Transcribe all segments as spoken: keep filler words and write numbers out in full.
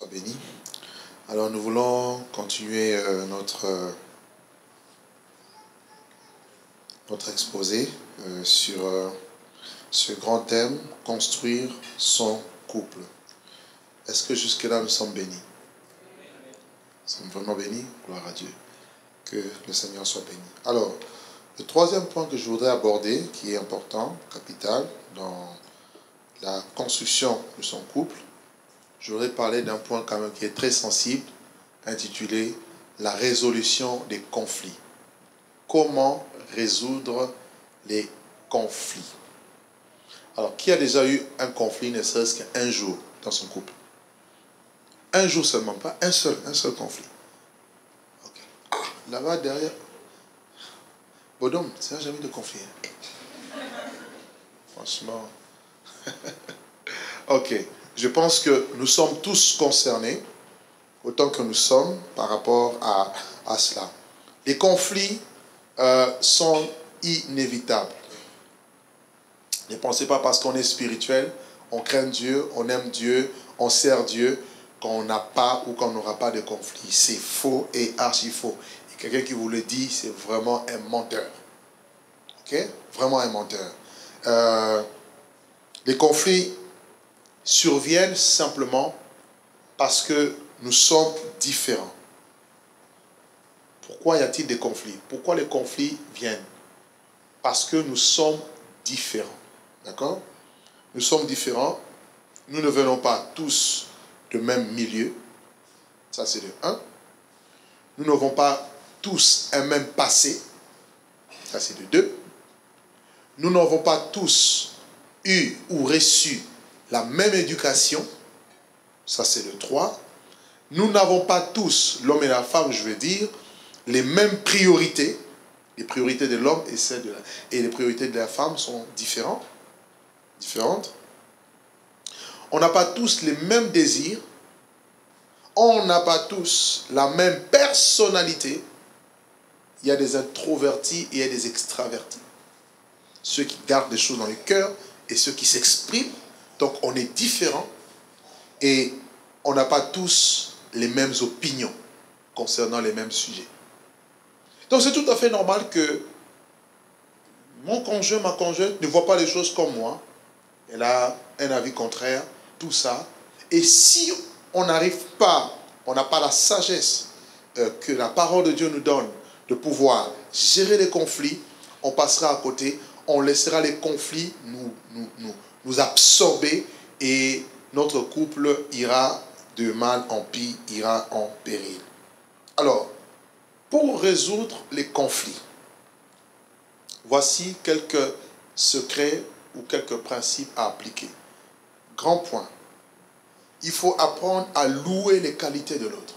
Béni. Alors nous voulons continuer euh, notre, euh, notre exposé euh, sur euh, ce grand thème, construire son couple. Est-ce que jusque-là nous sommes bénis? Nous sommes vraiment bénis? Gloire à Dieu. Que le Seigneur soit béni. Alors, le troisième point que je voudrais aborder, qui est important, capital, dans la construction de son couple, je voudrais parler d'un point quand même qui est très sensible, intitulé « La résolution des conflits ». Comment résoudre les conflits? Alors, qui a déjà eu un conflit, ne serait-ce qu'un jour dans son couple? Un jour seulement, pas un seul, un seul conflit. Okay. Ah, là-bas derrière, Bodom, ça n'a jamais de conflit. Hein? Franchement. Ok. Je pense que nous sommes tous concernés, autant que nous sommes, par rapport à, à cela. Les conflits euh, sont inévitables. Ne pensez pas parce qu'on est spirituel, on craint Dieu, on aime Dieu, on sert Dieu, qu'on n'a pas ou qu'on n'aura pas de conflit. C'est faux et archi faux. Et quelqu'un qui vous le dit, c'est vraiment un menteur. Ok? Vraiment un menteur. Euh, les conflits surviennent simplement parce que nous sommes différents. Pourquoi y a-t-il des conflits? Pourquoi les conflits viennent? Parce que nous sommes différents. D'accord? Nous sommes différents. Nous ne venons pas tous du même milieu. Ça, c'est le un. Nous n'avons pas tous un même passé. Ça, c'est le deux. Nous n'avons pas tous eu ou reçu la même éducation. Ça, c'est le trois. Nous n'avons pas tous, l'homme et la femme, je veux dire, les mêmes priorités. Les priorités de l'homme et, celles de la, et les priorités de la femme sont différentes. différentes. On n'a pas tous les mêmes désirs. On n'a pas tous la même personnalité. Il y a des introvertis et il y a des extravertis. Ceux qui gardent des choses dans le cœur et ceux qui s'expriment. Donc on est différents et on n'a pas tous les mêmes opinions concernant les mêmes sujets. Donc c'est tout à fait normal que mon conjoint, ma conjointe ne voit pas les choses comme moi. Elle a un avis contraire, tout ça. Et si on n'arrive pas, on n'a pas la sagesse euh, que la parole de Dieu nous donne de pouvoir gérer les conflits, on passera à côté, on laissera les conflits nous, nous, nous, nous absorber et notre couple ira de mal en pis, ira en péril. Alors, pour résoudre les conflits, voici quelques secrets ou quelques principes à appliquer. Grand point. Il faut apprendre à louer les qualités de l'autre.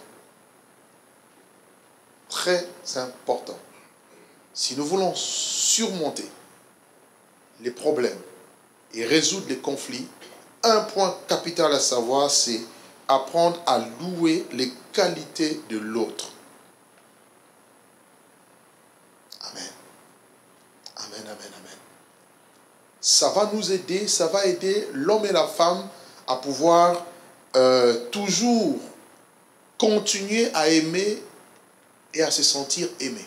Très important. Si nous voulons surmonter les problèmes et résoudre les conflits, un point capital à savoir, c'est apprendre à louer les qualités de l'autre. Amen. Amen, amen, amen. Ça va nous aider, ça va aider l'homme et la femme à pouvoir euh, toujours continuer à aimer et à se sentir aimé.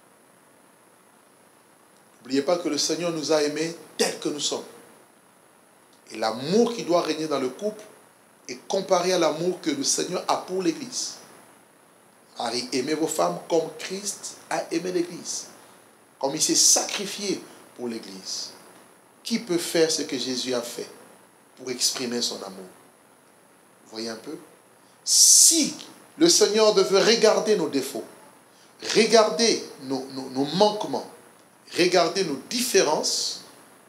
N'oubliez pas que le Seigneur nous a aimés tels que nous sommes. Et l'amour qui doit régner dans le couple est comparé à l'amour que le Seigneur a pour l'Église. Marie, aimez vos femmes comme Christ a aimé l'Église. Comme il s'est sacrifié pour l'Église. Qui peut faire ce que Jésus a fait pour exprimer son amour? Vous voyez un peu? Si le Seigneur devait regarder nos défauts, regarder nos, nos, nos manquements, regarder nos différences,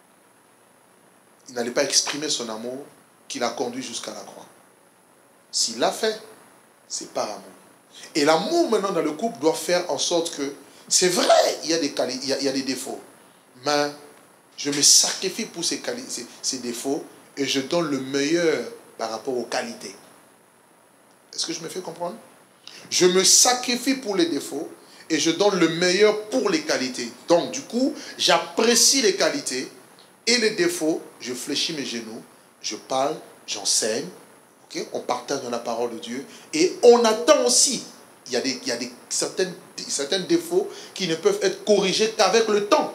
il n'allait pas exprimer son amour qui l'a conduit jusqu'à la croix. S'il l'a fait, c'est par amour. Et l'amour maintenant dans le couple doit faire en sorte que, c'est vrai, il y a des, quali- il y a, il y a des défauts, mais je me sacrifie pour ces, quali- ces, ces défauts et je donne le meilleur par rapport aux qualités. Est-ce que je me fais comprendre? Je me sacrifie pour les défauts et je donne le meilleur pour les qualités. Donc, du coup, j'apprécie les qualités et les défauts. Je fléchis mes genoux, je parle, j'enseigne. Okay? On partage dans la parole de Dieu. Et on attend aussi. Il y a, des, il y a des, certaines, certains défauts qui ne peuvent être corrigés qu'avec le temps.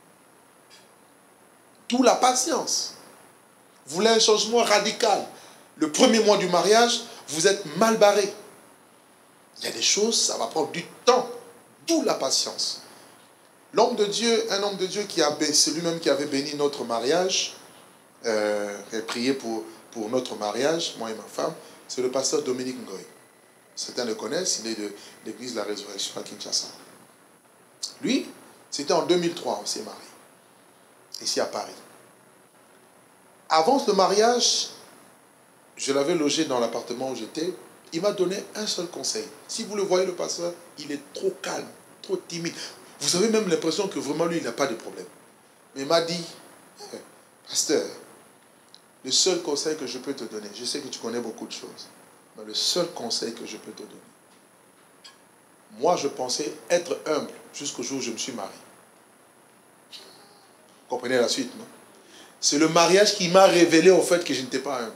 D'où la patience. Vous voulez un changement radical. Le premier mois du mariage, vous êtes mal barré. Il y a des choses, ça va prendre du temps. D'où la patience. L'homme de Dieu, un homme de Dieu qui a, c'est lui-même qui avait béni notre mariage, euh, et prié pour, pour notre mariage, moi et ma femme, c'est le pasteur Dominique Ngoy. Certains le connaissent, il est de l'église de la Résurrection à Kinshasa. Lui, c'était en deux mille trois, on s'est marié, ici à Paris. Avant le mariage, je l'avais logé dans l'appartement où j'étais. Il m'a donné un seul conseil. Si vous le voyez, le pasteur, il est trop calme, trop timide. Vous avez même l'impression que vraiment lui, il n'a pas de problème. Mais il m'a dit, eh, pasteur, le seul conseil que je peux te donner, je sais que tu connais beaucoup de choses, mais le seul conseil que je peux te donner, moi je pensais être humble jusqu'au jour où je me suis marié. Vous comprenez la suite, non? C'est le mariage qui m'a révélé au fait que je n'étais pas humble.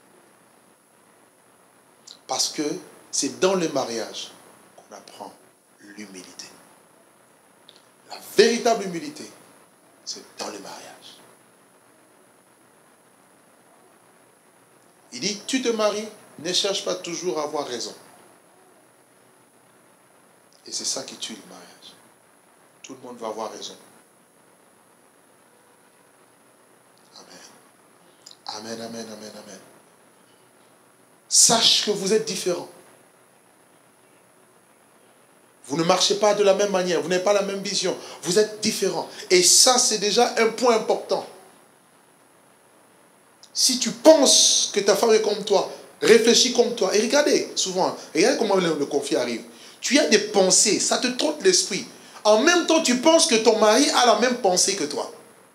Parce que c'est dans le mariage qu'on apprend l'humilité. La véritable humilité, c'est dans le mariage. Il dit, tu te maries, ne cherche pas toujours à avoir raison. Et c'est ça qui tue le mariage. Tout le monde va avoir raison. Amen. Amen, amen, amen, amen. Sache que vous êtes différents. Vous ne marchez pas de la même manière. Vous n'avez pas la même vision. Vous êtes différents. Et ça, c'est déjà un point important. Si tu penses que ta femme est comme toi, réfléchis comme toi. Et regardez, souvent, regardez comment le, le conflit arrive. Tu as des pensées, ça te trotte l'esprit. En même temps, tu penses que ton mari a la même pensée que toi.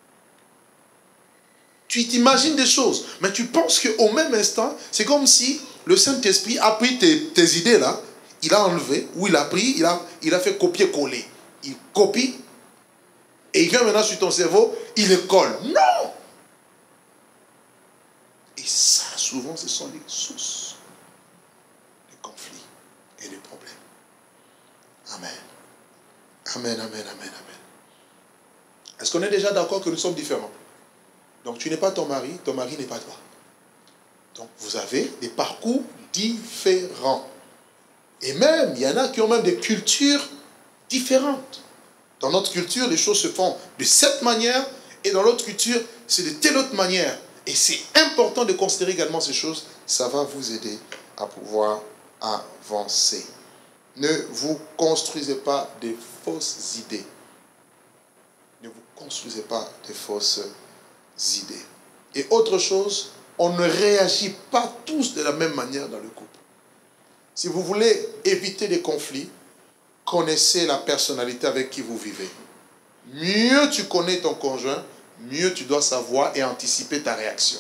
Tu t'imagines des choses, mais tu penses qu'au même instant, c'est comme si le Saint-Esprit a pris tes, tes idées là, il a enlevé, ou il a pris, il a, il a fait copier-coller. Il copie, et il vient maintenant sur ton cerveau, il le colle. Non! Et ça, souvent, ce sont les sources des conflits et des problèmes. Amen. Amen, amen, amen, amen. Est-ce qu'on est déjà d'accord que nous sommes différents? Donc tu n'es pas ton mari, ton mari n'est pas toi. Donc vous avez des parcours différents. Et même, il y en a qui ont même des cultures différentes. Dans notre culture, les choses se font de cette manière, et dans l'autre culture, c'est de telle autre manière. Et c'est important de considérer également ces choses. Ça va vous aider à pouvoir avancer. Ne vous construisez pas des fausses idées. Ne vous construisez pas des fausses idées. Et autre chose, on ne réagit pas tous de la même manière dans le couple. Si vous voulez éviter des conflits, connaissez la personnalité avec qui vous vivez. Mieux tu connais ton conjoint, mieux tu dois savoir et anticiper ta réaction.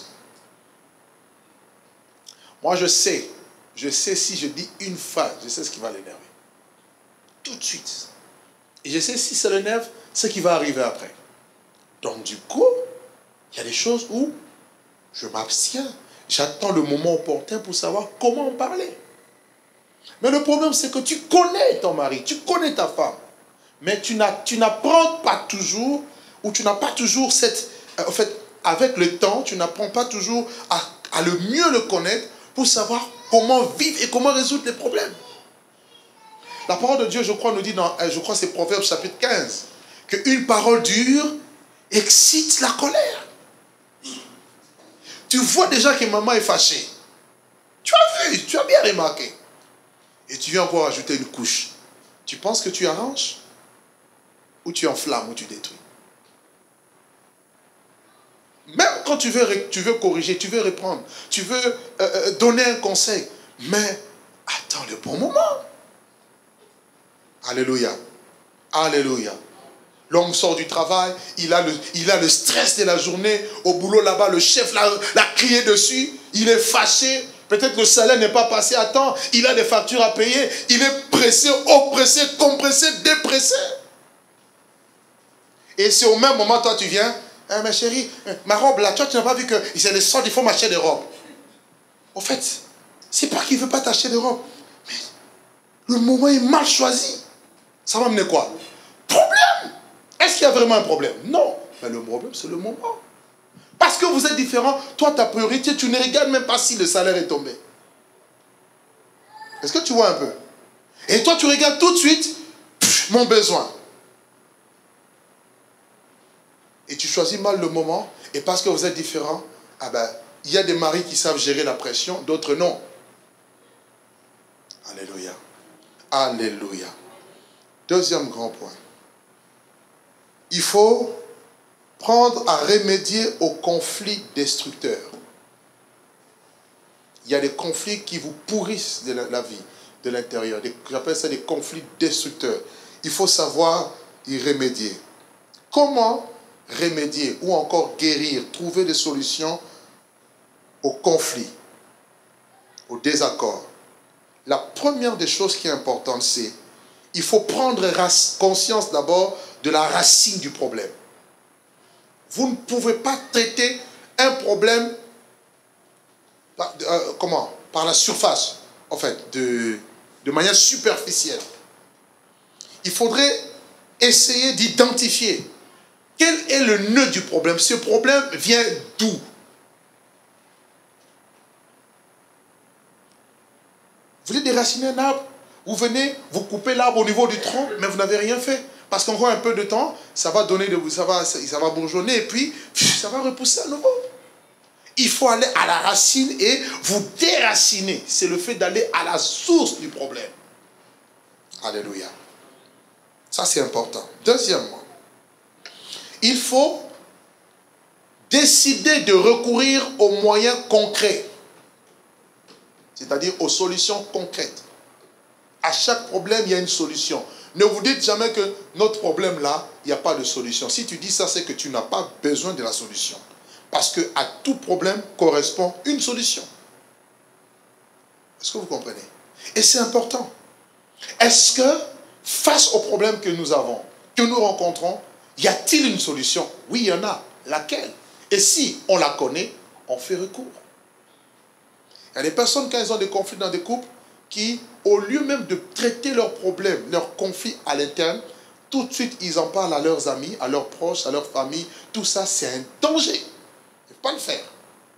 Moi je sais, je sais si je dis une phrase, je sais ce qui va l'énerver. Tout de suite. Et je sais si ça l'énerve, ce qui va arriver après. Donc du coup, il y a des choses où je m'abstiens. J'attends le moment opportun pour savoir comment en parler. Mais le problème, c'est que tu connais ton mari, tu connais ta femme. Mais tu n'apprends pas toujours, ou tu n'as pas toujours cette... En fait, avec le temps, tu n'apprends pas toujours à, à le mieux le connaître pour savoir comment vivre et comment résoudre les problèmes. La parole de Dieu, je crois, nous dit dans, je crois, c'est Proverbes chapitre quinze, qu'une parole dure excite la colère. Tu vois déjà que maman est fâchée. Tu as vu, tu as bien remarqué. Et tu viens encore ajouter une couche. Tu penses que tu arranges? Ou tu enflammes, ou tu détruis? Même quand tu veux, tu veux corriger, tu veux reprendre, tu veux euh, donner un conseil, mais attends le bon moment. Alléluia. Alléluia. L'homme sort du travail, il a, le, il a le stress de la journée. Au boulot là-bas, le chef l'a, l'a crié dessus. Il est fâché. Peut-être le salaire n'est pas passé à temps. Il a des factures à payer. Il est pressé, oppressé, compressé, dépressé. Et c'est au même moment, toi tu viens. Eh, ma chérie, ma robe là, toi tu n'as pas vu que c'est le sang, il faut m'acheter des robes. Au fait, C'est pas qu'il ne veut pas t'acheter des robes. Mais le moment est mal choisi. Ça va mener quoi? Problème. Est-ce qu'il y a vraiment un problème? Non. Mais le problème, c'est le moment. Parce que vous êtes différents. Toi, ta priorité, tu ne regardes même pas si le salaire est tombé. Est-ce que tu vois un peu? Et toi, tu regardes tout de suite pff, mon besoin. Et tu choisis mal le moment. Et parce que vous êtes différents, ah ben, il y a des maris qui savent gérer la pression, d'autres non. Alléluia. Alléluia. Deuxième grand point. Il faut prendre à remédier aux conflits destructeurs. Il y a des conflits qui vous pourrissent de la, la vie, de l'intérieur. J'appelle ça des conflits destructeurs. Il faut savoir y remédier. Comment remédier ou encore guérir, trouver des solutions aux conflits, aux désaccords? La première des choses qui est importante, c'est il faut prendre conscience d'abord de la racine du problème. Vous ne pouvez pas traiter un problème par, euh, comment, par la surface, en fait, de, de manière superficielle. Il faudrait essayer d'identifier quel est le nœud du problème. Ce problème vient d'où? Vous voulez déraciner un arbre? Vous venez, vous coupez l'arbre au niveau du tronc, mais vous n'avez rien fait. Parce qu'on voit un peu de temps, ça va donner, de, ça va, ça va bourgeonner, et puis ça va repousser à nouveau. Il faut aller à la racine et vous déraciner. C'est le fait d'aller à la source du problème. Alléluia. Ça, c'est important. Deuxièmement, il faut décider de recourir aux moyens concrets. C'est-à-dire aux solutions concrètes. À chaque problème, il y a une solution. Ne vous dites jamais que notre problème là, il n'y a pas de solution. Si tu dis ça, c'est que tu n'as pas besoin de la solution. Parce qu'à tout problème correspond une solution. Est-ce que vous comprenez? Et c'est important. Est-ce que face aux problèmes que nous avons, que nous rencontrons, y a-t-il une solution? Oui, il y en a. Laquelle? Et si on la connaît, on fait recours. Il y a des personnes, quand elles ont des conflits dans des couples, qui, au lieu même de traiter leurs problèmes, leurs conflits à l'interne, tout de suite, ils en parlent à leurs amis, à leurs proches, à leur famille. Tout ça, c'est un danger. Il ne faut pas le faire.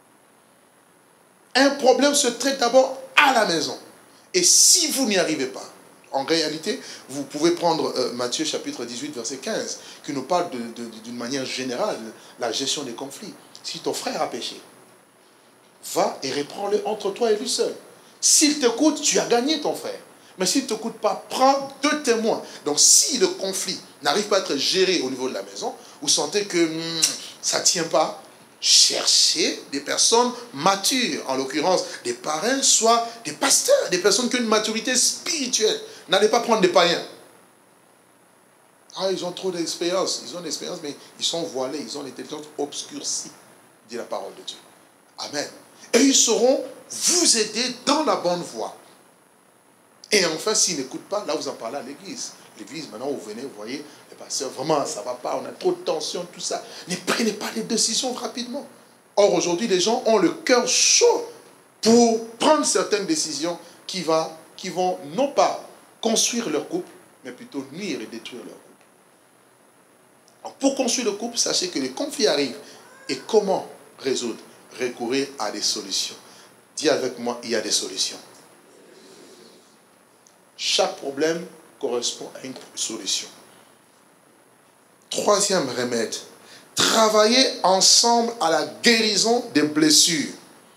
Un problème se traite d'abord à la maison. Et si vous n'y arrivez pas, en réalité, vous pouvez prendre euh, Matthieu chapitre dix-huit, verset quinze, qui nous parle de, de, d'une manière générale, la gestion des conflits. Si ton frère a péché, va et reprends-le entre toi et lui seul. S'il t'écoute, tu as gagné ton frère. Mais s'il ne t'écoute pas, prends deux témoins. Donc si le conflit n'arrive pas à être géré au niveau de la maison, vous sentez que hmm, ça ne tient pas, cherchez des personnes matures, en l'occurrence des parrains, soit des pasteurs, des personnes qui ont une maturité spirituelle. N'allez pas prendre des païens. Ah, ils ont trop d'expérience. Ils ont d'expérience, mais ils sont voilés, ils ont l'intelligence obscurcie, dit la parole de Dieu. Amen. Et ils sauront vous aider dans la bonne voie. Et enfin, s'ils n'écoutent pas, là vous en parlez à l'église. L'église, maintenant vous venez, vous voyez, les pasteurs, vraiment ça ne va pas, on a trop de tension, tout ça. Ne prenez pas les décisions rapidement. Or, aujourd'hui, les gens ont le cœur chaud pour prendre certaines décisions qui, va, qui vont non pas construire leur couple, mais plutôt nuire et détruire leur couple. Alors, pour construire le couple, sachez que les conflits arrivent. Et comment résoudre? Recourir à des solutions. Dis avec moi, il y a des solutions. Chaque problème correspond à une solution. Troisième remède, travailler ensemble à la guérison des blessures.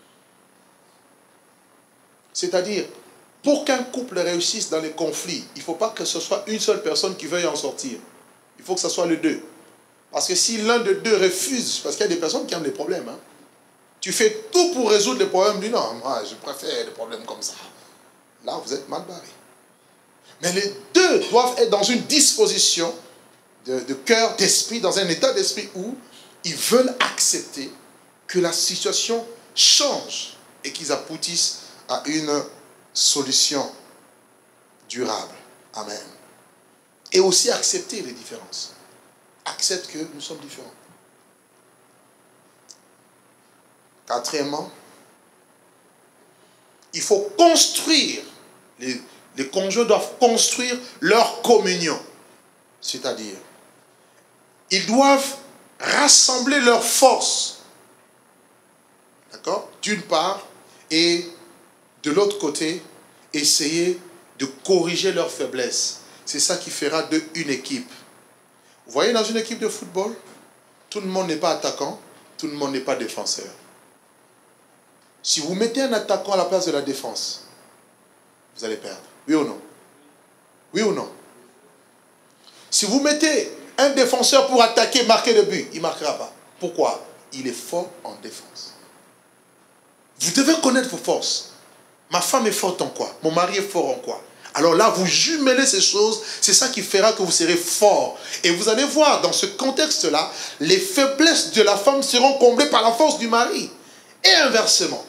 C'est-à-dire, pour qu'un couple réussisse dans les conflits, il ne faut pas que ce soit une seule personne qui veuille en sortir. Il faut que ce soit les deux. Parce que si l'un de deux refuse, parce qu'il y a des personnes qui ont des problèmes, hein, tu fais tout pour résoudre les problèmes, dis non, moi je préfère des problèmes comme ça. Là, vous êtes mal barré. Mais les deux doivent être dans une disposition de, de cœur, d'esprit, dans un état d'esprit où ils veulent accepter que la situation change et qu'ils aboutissent à une solution durable. Amen. Et aussi accepter les différences. Accepte que nous sommes différents. Quatrièmement, Il faut construire. Les, les conjoints doivent construire leur communion. C'est-à-dire, ils doivent rassembler leurs forces. D'accord? D'une part, et de l'autre côté, essayer de corriger leurs faiblesses. C'est ça qui fera d'eux une équipe. Vous voyez, dans une équipe de football, tout le monde n'est pas attaquant, tout le monde n'est pas défenseur. Si vous mettez un attaquant à la place de la défense, vous allez perdre. Oui ou non? Oui ou non? Si vous mettez un défenseur pour attaquer, marquer le but, il ne marquera pas. Pourquoi? Il est fort en défense. Vous devez connaître vos forces. Ma femme est forte en quoi? Mon mari est fort en quoi? Alors là, vous jumelez ces choses, c'est ça qui fera que vous serez fort. Et vous allez voir, dans ce contexte-là, les faiblesses de la femme seront comblées par la force du mari. Et inversement.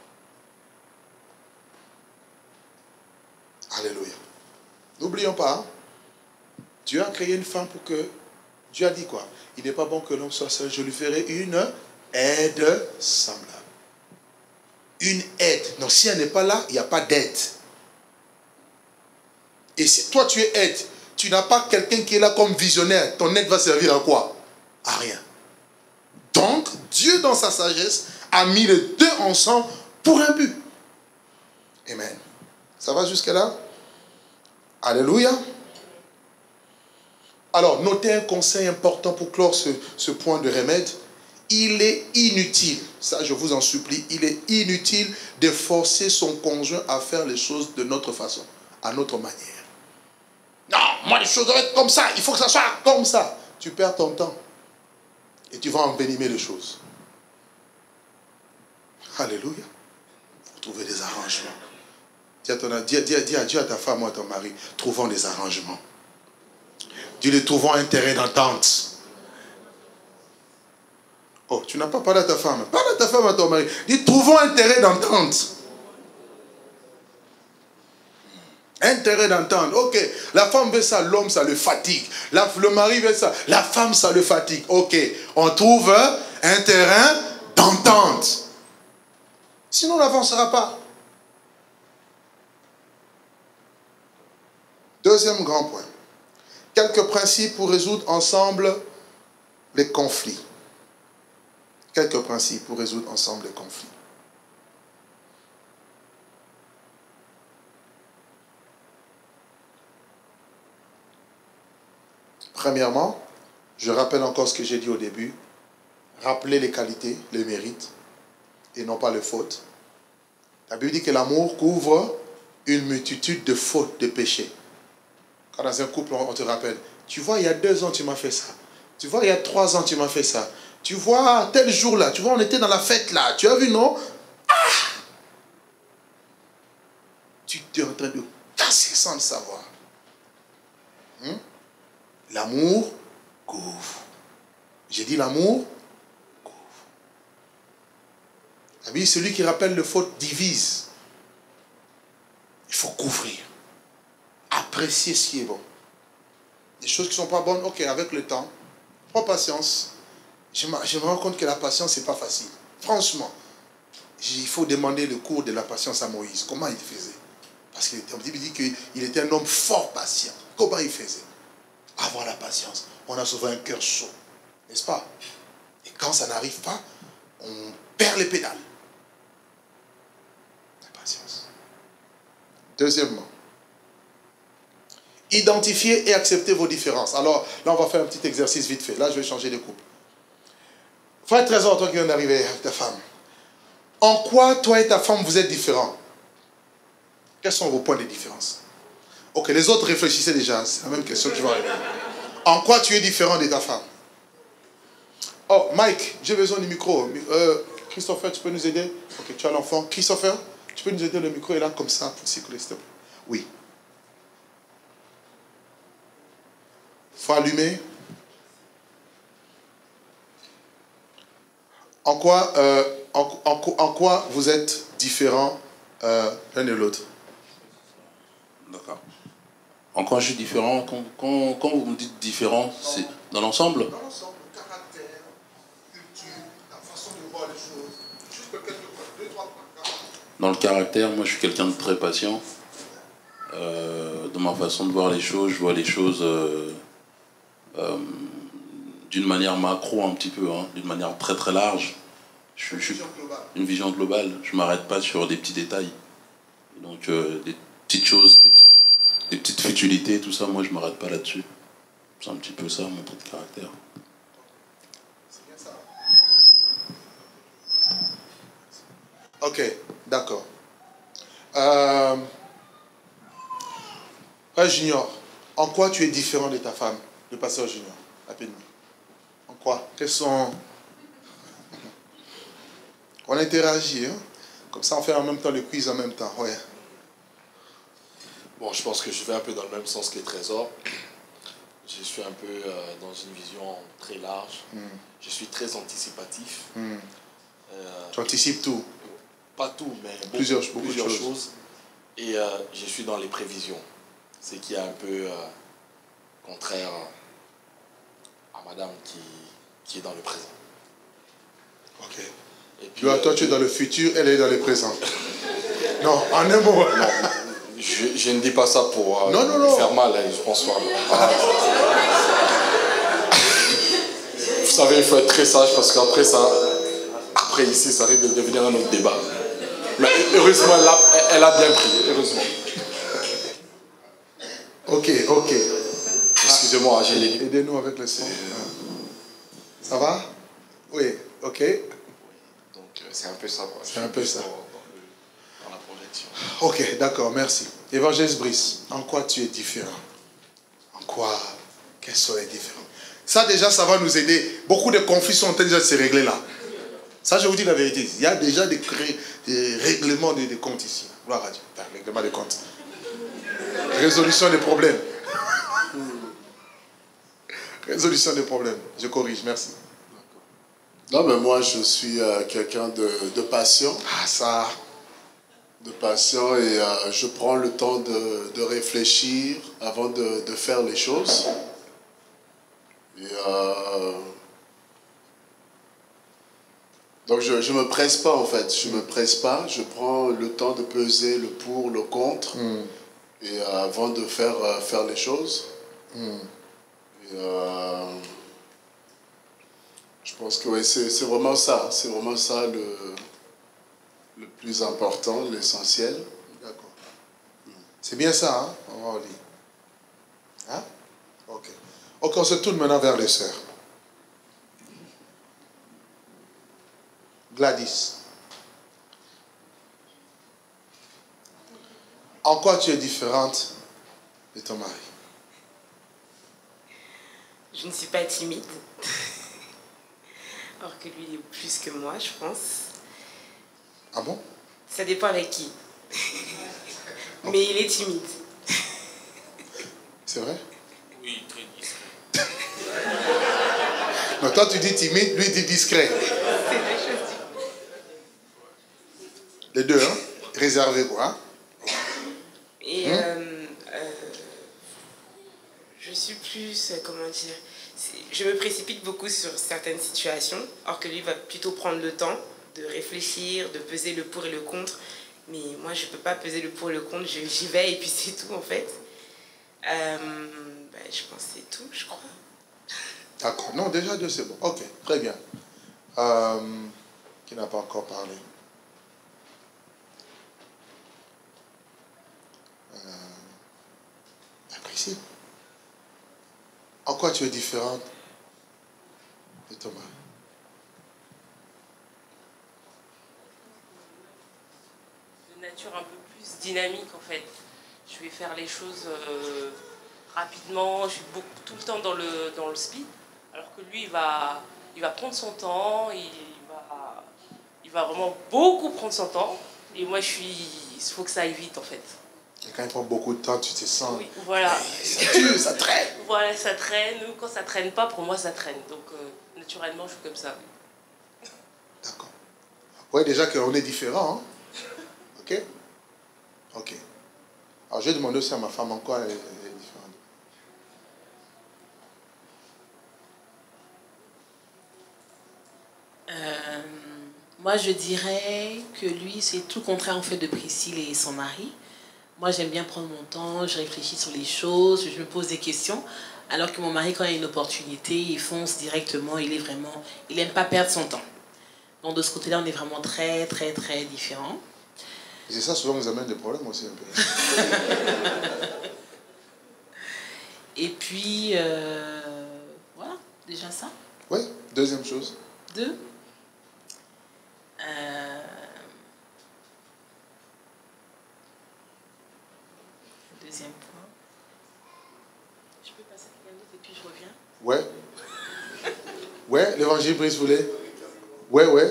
Alléluia. N'oublions pas, hein, Dieu a créé une femme pour que... Dieu a dit quoi? Il n'est pas bon que l'homme soit seul, je lui ferai une aide semblable. Une aide. Donc si elle n'est pas là, il n'y a pas d'aide. Et si toi tu es aide, tu n'as pas quelqu'un qui est là comme visionnaire, ton aide va servir à quoi? À rien. Donc, Dieu dans sa sagesse a mis les deux ensemble pour un but. Amen. Ça va jusque là? Alléluia. Alors, notez un conseil important pour clore ce, ce point de remède. Il est inutile, ça je vous en supplie, il est inutile de forcer son conjoint à faire les choses de notre façon, à notre manière. Non, moi les choses doivent être comme ça, il faut que ça soit comme ça. Tu perds ton temps et tu vas envenimer les choses. Alléluia. Il faut trouver des arrangements. Dis à, ton, dis, dis, dis, dis à ta femme ou à ton mari, trouvons des arrangements. Dis-le, trouvons un terrain d'entente. Oh, tu n'as pas parlé à ta femme. Parle à ta femme, à ton mari. Dis, trouvons un terrain d'entente. Un terrain d'entente. Ok, la femme veut ça, l'homme, ça le fatigue. La, le mari veut ça, la femme, ça le fatigue. Ok, on trouve un terrain d'entente. Sinon, on n'avancera pas. Deuxième grand point. Quelques principes pour résoudre ensemble les conflits. Quelques principes pour résoudre ensemble les conflits. Premièrement, je rappelle encore ce que j'ai dit au début. Rappelez les qualités, les mérites, et non pas les fautes. La Bible dit que l'amour couvre une multitude de fautes, de péchés. Quand dans un couple, on te rappelle, tu vois, il y a deux ans, tu m'as fait ça. Tu vois, il y a trois ans, tu m'as fait ça. Tu vois, tel jour-là, tu vois, on était dans la fête là. Tu as vu, non? Ah! Tu es en train de casser sans le savoir. Hum? L'amour couvre. J'ai dit l'amour couvre. La Bible, celui qui rappelle le faute divise. Il faut couvrir. Apprécier ce qui est bon. Des choses qui ne sont pas bonnes, ok, avec le temps, prends patience. Je me rends compte que la patience, ce n'est pas facile. Franchement, il faut demander le cours de la patience à Moïse. Comment il faisait? Parce que la Bible dit qu'il était un homme fort patient. Comment il faisait? Avoir la patience. On a souvent un cœur chaud. N'est-ce pas? Et quand ça n'arrive pas, on perd les pédales. La patience. Deuxièmement, identifier et accepter vos différences. Alors, là, on va faire un petit exercice vite fait. Là, je vais changer de couple. Frère Trésor, toi qui viens d'arriver avec ta femme. En quoi, toi et ta femme, vous êtes différents? Quels sont vos points de différence? Ok, les autres réfléchissez déjà. C'est la même question que je vais arriver. En quoi tu es différent de ta femme? Oh, Mike, j'ai besoin du micro. Euh, Christopher, tu peux nous aider? Ok, tu as l'enfant. Christopher, tu peux nous aider? Le micro est là comme ça pour circuler, s'il te plaît. Oui. Faut allumer. En quoi, euh, en, en, en quoi vous êtes différents euh, l'un de l'autre? D'accord. En quoi je suis différent? Quand, quand, quand vous me dites différent, c'est dans l'ensemble? Dans l'ensemble, le caractère, culture, la façon de voir les choses. Juste quelques deux, trois points. Dans le caractère, moi je suis quelqu'un de très patient. Euh, dans ma façon de voir les choses, je vois les choses euh, euh, d'une manière macro un petit peu, hein, d'une manière très très large. Je, je, une vision globale. Je ne m'arrête pas sur des petits détails. Donc euh, des petites choses, des petites, des petites futilités, tout ça, moi je ne m'arrête pas là-dessus. C'est un petit peu ça mon trait de caractère. C'est bien ça. Ok, d'accord. Euh, ouais, Junior, en quoi tu es différent de ta femme, le pasteur Junior, rapidement? En quoi? Quels sont... On interagit, hein? Comme ça on fait en même temps le quiz en même temps, ouais. Bon, je pense que je vais un peu dans le même sens que les trésors. Je suis un peu euh, dans une vision très large. Mm. Je suis très anticipatif. Mm. Euh, tu anticipes tout? Pas tout, mais beaucoup, plusieurs, beaucoup plusieurs de choses. choses. Et euh, je suis dans les prévisions. Ce qui est un peu euh, contraire à madame qui, qui est dans le présent. Ok. Et puis, toi, euh, toi, tu es dans le futur, elle est dans le présent. Non, en un mot. Non, je, je ne dis pas ça pour euh, non, non, non. faire mal, hein, je pense pas. Ah. Vous savez, il faut être très sage parce qu'après ça, après ici, ça risque de devenir un autre débat. Mais heureusement, elle a, elle a bien pris, heureusement. Ok, ok. Excusez-moi, j'ai les... Aidez-nous avec le son. Ça va? Oui, ok. Donc, c'est un peu ça. C'est un peu ça. Dans, dans, le, dans la projection. Ok, d'accord, merci. Évangéliste Brice, en quoi tu es différent? En quoi? Quels sont les différents? Ça, déjà, ça va nous aider. Beaucoup de conflits sont en train déjà de se régler là. Ça, je vous dis la vérité. Il y a déjà des, des règlements de, de comptes ici. Gloire à Dieu. Enfin, règlement de comptes. Résolution des problèmes. Résolution des problèmes. Je corrige, merci. Non, mais moi, je suis euh, quelqu'un de, de patient. Ah, ça. De patient et euh, je prends le temps de, de réfléchir avant de, de faire les choses. Et euh, donc, je ne me presse pas, en fait. Je ne mm. me presse pas. Je prends le temps de peser le pour, le contre. Mm. Et euh, avant de faire, euh, faire les choses. Mm. Et euh, je pense que ouais, c'est vraiment ça. C'est vraiment ça le... le plus important, l'essentiel. D'accord. C'est bien ça, hein? On va lire. Hein? Ok. Ok, on se tourne maintenant vers les sœurs. Gladys. En quoi tu es différente de ton mari? Je ne suis pas timide. Alors que lui, il est plus que moi, je pense. Ah bon? Ça dépend avec qui. Okay. Mais il est timide. C'est vrai? Oui, très discret. Non, toi tu dis timide, lui dit discret. C'est deux choses. Les deux, hein? Réservé quoi? Hein? Et hum? euh, euh, je suis plus, comment dire, je me précipite beaucoup sur certaines situations, alors que lui va plutôt prendre le temps de réfléchir, de peser le pour et le contre. Mais moi, je ne peux pas peser le pour et le contre, j'y vais et puis c'est tout en fait. Euh, ben, je pense que c'est tout, je crois. D'accord. Non, déjà deux, c'est bon. Ok, très bien. Euh, qui n'a pas encore parlé? Euh, Apprécie. En quoi tu es différente de ton mari? Nature un peu plus dynamique en fait. Je vais faire les choses euh, rapidement, je suis beaucoup, tout le temps dans le, dans le speed, alors que lui il va, il va prendre son temps, il va, il va vraiment beaucoup prendre son temps, et moi je suis, il faut que ça aille vite en fait. Et quand il prend beaucoup de temps, tu te sens... Oui, voilà. Ça tue, ça traîne. Voilà, ça traîne, quand ça traîne pas, pour moi ça traîne, donc euh, naturellement je suis comme ça. D'accord. Oui, déjà qu'on est différents, hein? Ok? Ok. Alors, je vais demander aussi à ma femme en quoi elle est différente. Euh, Moi, je dirais que lui, c'est tout le contraire en fait de Priscille et son mari. Moi, j'aime bien prendre mon temps, je réfléchis sur les choses, je me pose des questions. Alors que mon mari, quand il y a une opportunité, il fonce directement, il est vraiment... Il n'aime pas perdre son temps. Donc, de ce côté-là, on est vraiment très, très, très différents. C'est ça, souvent, vous amène des problèmes aussi un peu. Et puis, euh, voilà, déjà ça. Oui, deuxième chose. Deux. Euh, deuxième point. Je peux passer à quelqu'un d'autre et puis je reviens. Ouais. Ouais, l'évangile Brice voulait. Ouais, ouais.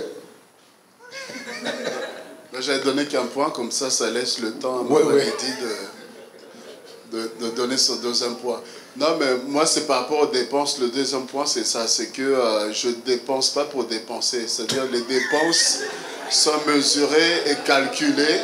J'avais donné qu'un point, comme ça, ça laisse le temps à ouais, mon ouais. de, de, de donner son deuxième point. Non, mais moi, c'est par rapport aux dépenses. Le deuxième point, c'est ça, c'est que euh, je ne dépense pas pour dépenser. C'est-à-dire les dépenses sont mesurées et calculées,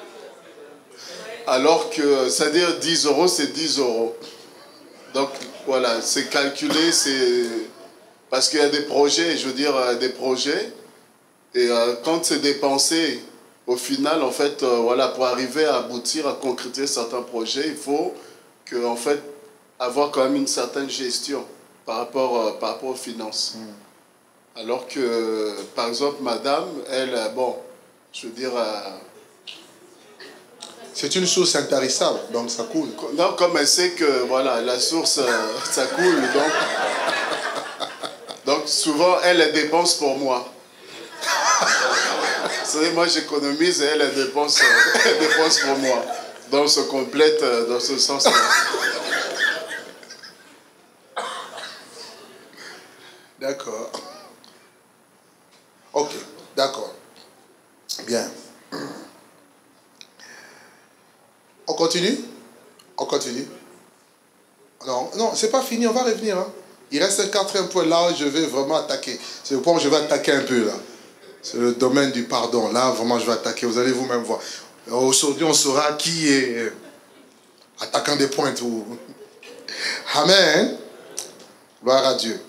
alors que, c'est-à-dire dix euros, c'est dix euros. Donc, voilà, c'est calculé, c'est... Parce qu'il y a des projets, je veux dire, des projets, et euh, quand c'est dépensé, au final, en fait, euh, voilà, pour arriver à aboutir, à concrétiser certains projets, il faut que, en fait, avoir quand même une certaine gestion par rapport, euh, par rapport aux finances. Mm. Alors que, par exemple, madame, elle, bon, je veux dire... Euh, c'est une source intarissable, donc ça coule. Non, comme elle sait que, voilà, la source, euh, ça coule, donc... Donc, souvent, elle, elle dépense pour moi. Vous savez, moi, j'économise et elle, elle dépense, elle dépense pour moi. Donc, on se complète dans ce sens-là. D'accord. Ok, d'accord. Bien. On continue? On continue? Non, non, c'est pas fini, on va revenir. Hein. Il reste un quatrième point là, je vais vraiment attaquer. C'est le point où je vais attaquer un peu là. C'est le domaine du pardon. Là, vraiment, je vais attaquer. Vous allez vous-même voir. Aujourd'hui, on saura qui est attaquant des pointes. Ou... Amen. Gloire à Dieu.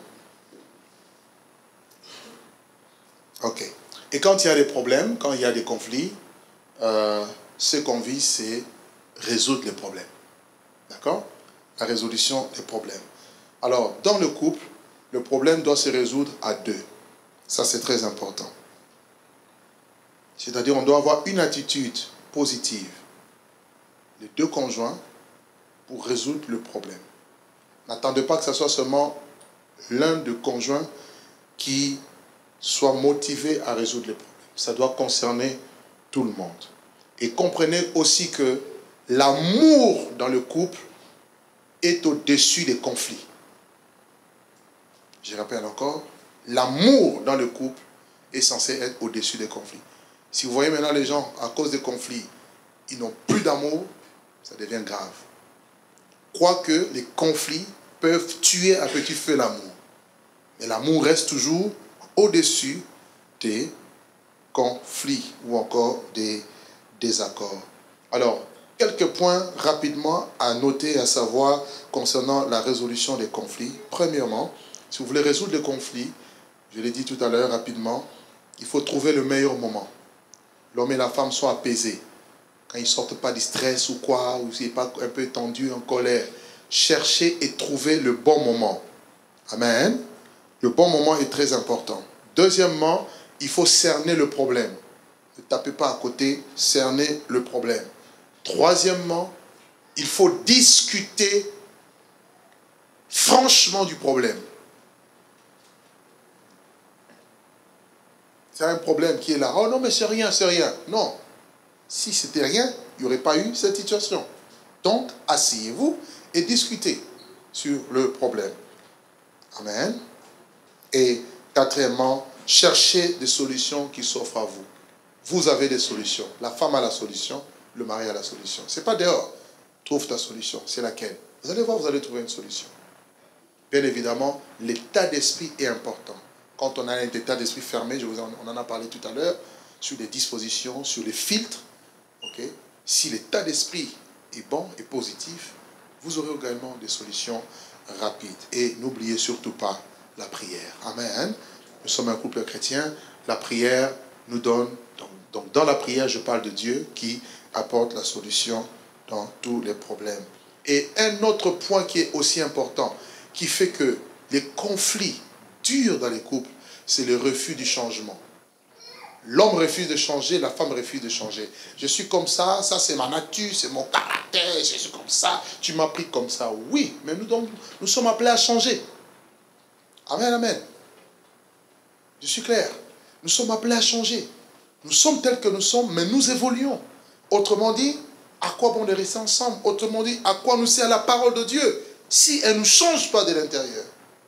Ok. Et quand il y a des problèmes, quand il y a des conflits, euh, ce qu'on vit, c'est résoudre les problèmes. D'accord? La résolution des problèmes. Alors, dans le couple, le problème doit se résoudre à deux. Ça, c'est très important. C'est-à-dire, on doit avoir une attitude positive, les deux conjoints, pour résoudre le problème. N'attendez pas que ce soit seulement l'un des conjoints qui soit motivé à résoudre les problèmes. Ça doit concerner tout le monde. Et comprenez aussi que l'amour dans le couple est au-dessus des conflits. Je rappelle encore, l'amour dans le couple est censé être au-dessus des conflits. Si vous voyez maintenant les gens, à cause des conflits, ils n'ont plus d'amour, ça devient grave. Quoique les conflits peuvent tuer à petit feu l'amour. Mais l'amour reste toujours au-dessus des conflits ou encore des désaccords. Alors, quelques points rapidement à noter, à savoir concernant la résolution des conflits. Premièrement, si vous voulez résoudre les conflits, je l'ai dit tout à l'heure rapidement, il faut trouver le meilleur moment. L'homme et la femme sont apaisés. Quand ils ne sortent pas du stress ou quoi, ou s'ils ne sont pas un peu tendus, en colère. Cherchez et trouvez le bon moment. Amen. Le bon moment est très important. Deuxièmement, il faut cerner le problème. Ne tapez pas à côté, cernez le problème. Troisièmement, il faut discuter franchement du problème. C'est un problème qui est là. Oh non, mais c'est rien, c'est rien. Non. Si c'était rien, il n'y aurait pas eu cette situation. Donc, asseyez-vous et discutez sur le problème. Amen. Et quatrièmement, cherchez des solutions qui s'offrent à vous. Vous avez des solutions. La femme a la solution, le mari a la solution. Ce n'est pas dehors. Trouve ta solution. C'est laquelle? Vous allez voir, vous allez trouver une solution. Bien évidemment, l'état d'esprit est important. Quand on a un état d'esprit fermé, je vous en, on en a parlé tout à l'heure, sur les dispositions, sur les filtres. Okay? Si l'état d'esprit est bon et positif, vous aurez également des solutions rapides. Et n'oubliez surtout pas la prière. Amen. Nous sommes un couple chrétien. La prière nous donne, donc, donc dans la prière, je parle de Dieu qui apporte la solution dans tous les problèmes. Et un autre point qui est aussi important, qui fait que les conflits durent dans les couples, c'est le refus du changement. L'homme refuse de changer, la femme refuse de changer. Je suis comme ça, ça c'est ma nature, c'est mon caractère, je suis comme ça, tu m'as pris comme ça. Oui, mais nous, donc, nous sommes appelés à changer. Amen, amen. Je suis clair. Nous sommes appelés à changer. Nous sommes tels que nous sommes, mais nous évoluons. Autrement dit, à quoi bon de rester ensemble? Autrement dit, à quoi nous sert la parole de Dieu si elle ne nous change pas de l'intérieur?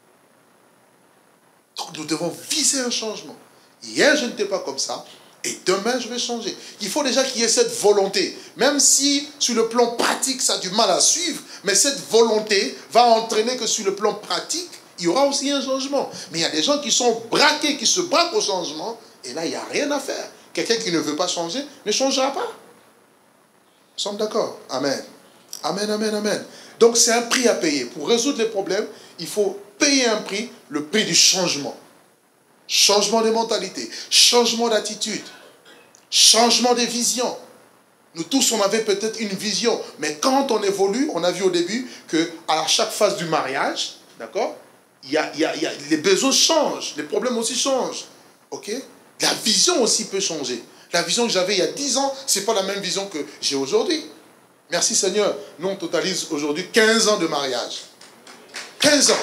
Donc nous devons viser un changement. Hier, je n'étais pas comme ça, et demain, je vais changer. Il faut déjà qu'il y ait cette volonté. Même si, sur le plan pratique, ça a du mal à suivre, mais cette volonté va entraîner que sur le plan pratique, il y aura aussi un changement. Mais il y a des gens qui sont braqués, qui se braquent au changement, et là, il n'y a rien à faire. Quelqu'un qui ne veut pas changer ne changera pas. Nous sommes d'accord? Amen. Amen, amen, amen. Donc, c'est un prix à payer. Pour résoudre les problèmes, il faut payer un prix, le prix du changement. Changement de mentalité, changement d'attitude, changement de vision. Nous tous, on avait peut-être une vision, mais quand on évolue, on a vu au début qu'à chaque phase du mariage, d'accord, il y a, il y a, il y a, les besoins changent, les problèmes aussi changent. Ok? La vision aussi peut changer. La vision que j'avais il y a dix ans, ce n'est pas la même vision que j'ai aujourd'hui. Merci Seigneur. Nous, on totalise aujourd'hui quinze ans de mariage. quinze ans.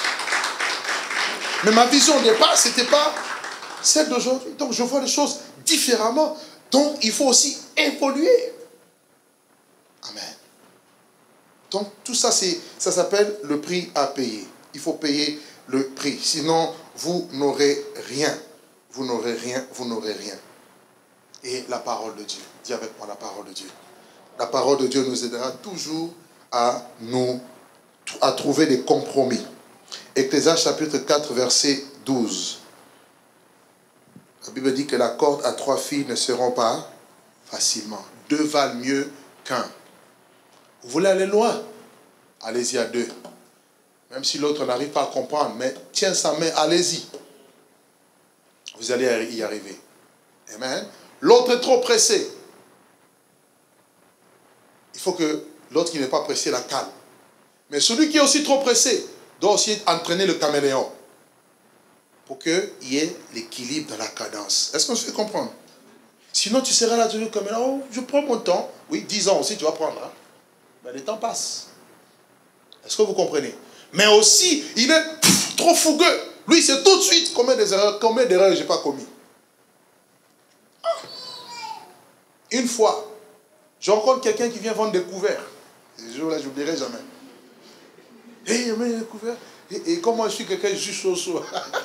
Mais ma vision au départ, ce n'était pas celle d'aujourd'hui. Donc, je vois les choses différemment. Donc, il faut aussi évoluer. Amen. Donc, tout ça, c'est, ça s'appelle le prix à payer. Il faut payer le prix. Sinon, vous n'aurez rien. Vous n'aurez rien, vous n'aurez rien. Et la parole de Dieu. Dis avec moi la parole de Dieu. La parole de Dieu nous aidera toujours à nous, à trouver des compromis. Ecclésiaste chapitre quatre, verset douze. La Bible dit que la corde à trois filles ne se rompt pas facilement. Deux valent mieux qu'un. Vous voulez aller loin? Allez-y à deux. Même si l'autre n'arrive pas à comprendre, mais tiens sa main, allez-y. Vous allez y arriver. Amen. L'autre est trop pressé. Il faut que l'autre qui n'est pas pressé la calme. Mais celui qui est aussi trop pressé doit aussi entraîner le caméléon pour qu'il y ait l'équilibre dans la cadence. Est-ce qu'on se fait comprendre? Sinon, tu seras là toujours comme oh, je prends mon temps. Oui, dix ans aussi, tu vas prendre. Hein? Mais le temps passe. Est-ce que vous comprenez? Mais aussi, il est pff, trop fougueux. Lui, c'est tout de suite combien d'erreurs, combien d'erreurs je n'ai pas commis. Une fois, je rencontre quelqu'un qui vient vendre des couverts. Ce jour-là, je n'oublierai jamais. Et il y a des couverts. Et, et comme moi, je suis quelqu'un, je suis chaud-chaud.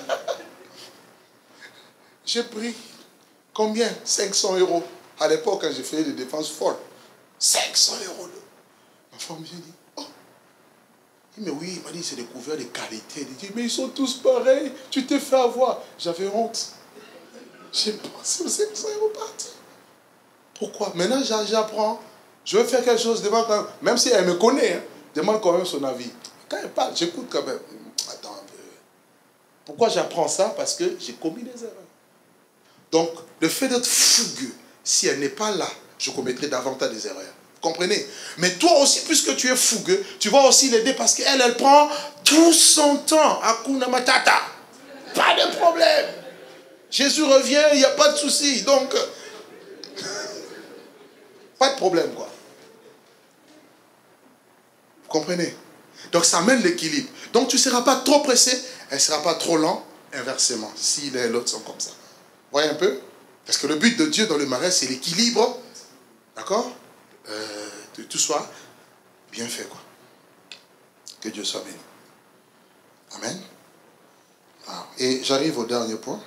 J'ai pris combien? cinq cents euros. À l'époque, quand j'ai fait des dépenses folles. cinq cents euros. Ma femme me dit, oh. Il dit, mais oui, il m'a dit, c'est des couverts de qualité. Il dit, mais ils sont tous pareils. Tu t'es fait avoir. J'avais honte. J'ai pensé aux cinq cents euros partis. Pourquoi? Maintenant, j'apprends. Je veux faire quelque chose devant quand même. Même si elle me connaît, hein, demande quand même son avis. Quand elle parle, j'écoute quand même. Attends un peu. Pourquoi j'apprends ça? Parce que j'ai commis des erreurs. Donc, le fait d'être fougueux, si elle n'est pas là, je commettrai davantage des erreurs. Vous comprenez? Mais toi aussi, puisque tu es fougueux, tu vas aussi l'aider parce qu'elle, elle prend tout son temps. Hakuna Matata. Pas de problème. Jésus revient, il n'y a pas de souci. Donc, pas de problème, quoi. Vous comprenez? Donc, ça amène l'équilibre. Donc, tu ne seras pas trop pressé, elle ne sera pas trop lent, inversement, si l'un et l'autre sont comme ça. Vous voyez un peu? Parce que le but de Dieu dans le mariage, c'est l'équilibre, d'accord? euh, Que tout soit bien fait, quoi. Que Dieu soit béni. Amen. Ah. Et j'arrive au dernier point.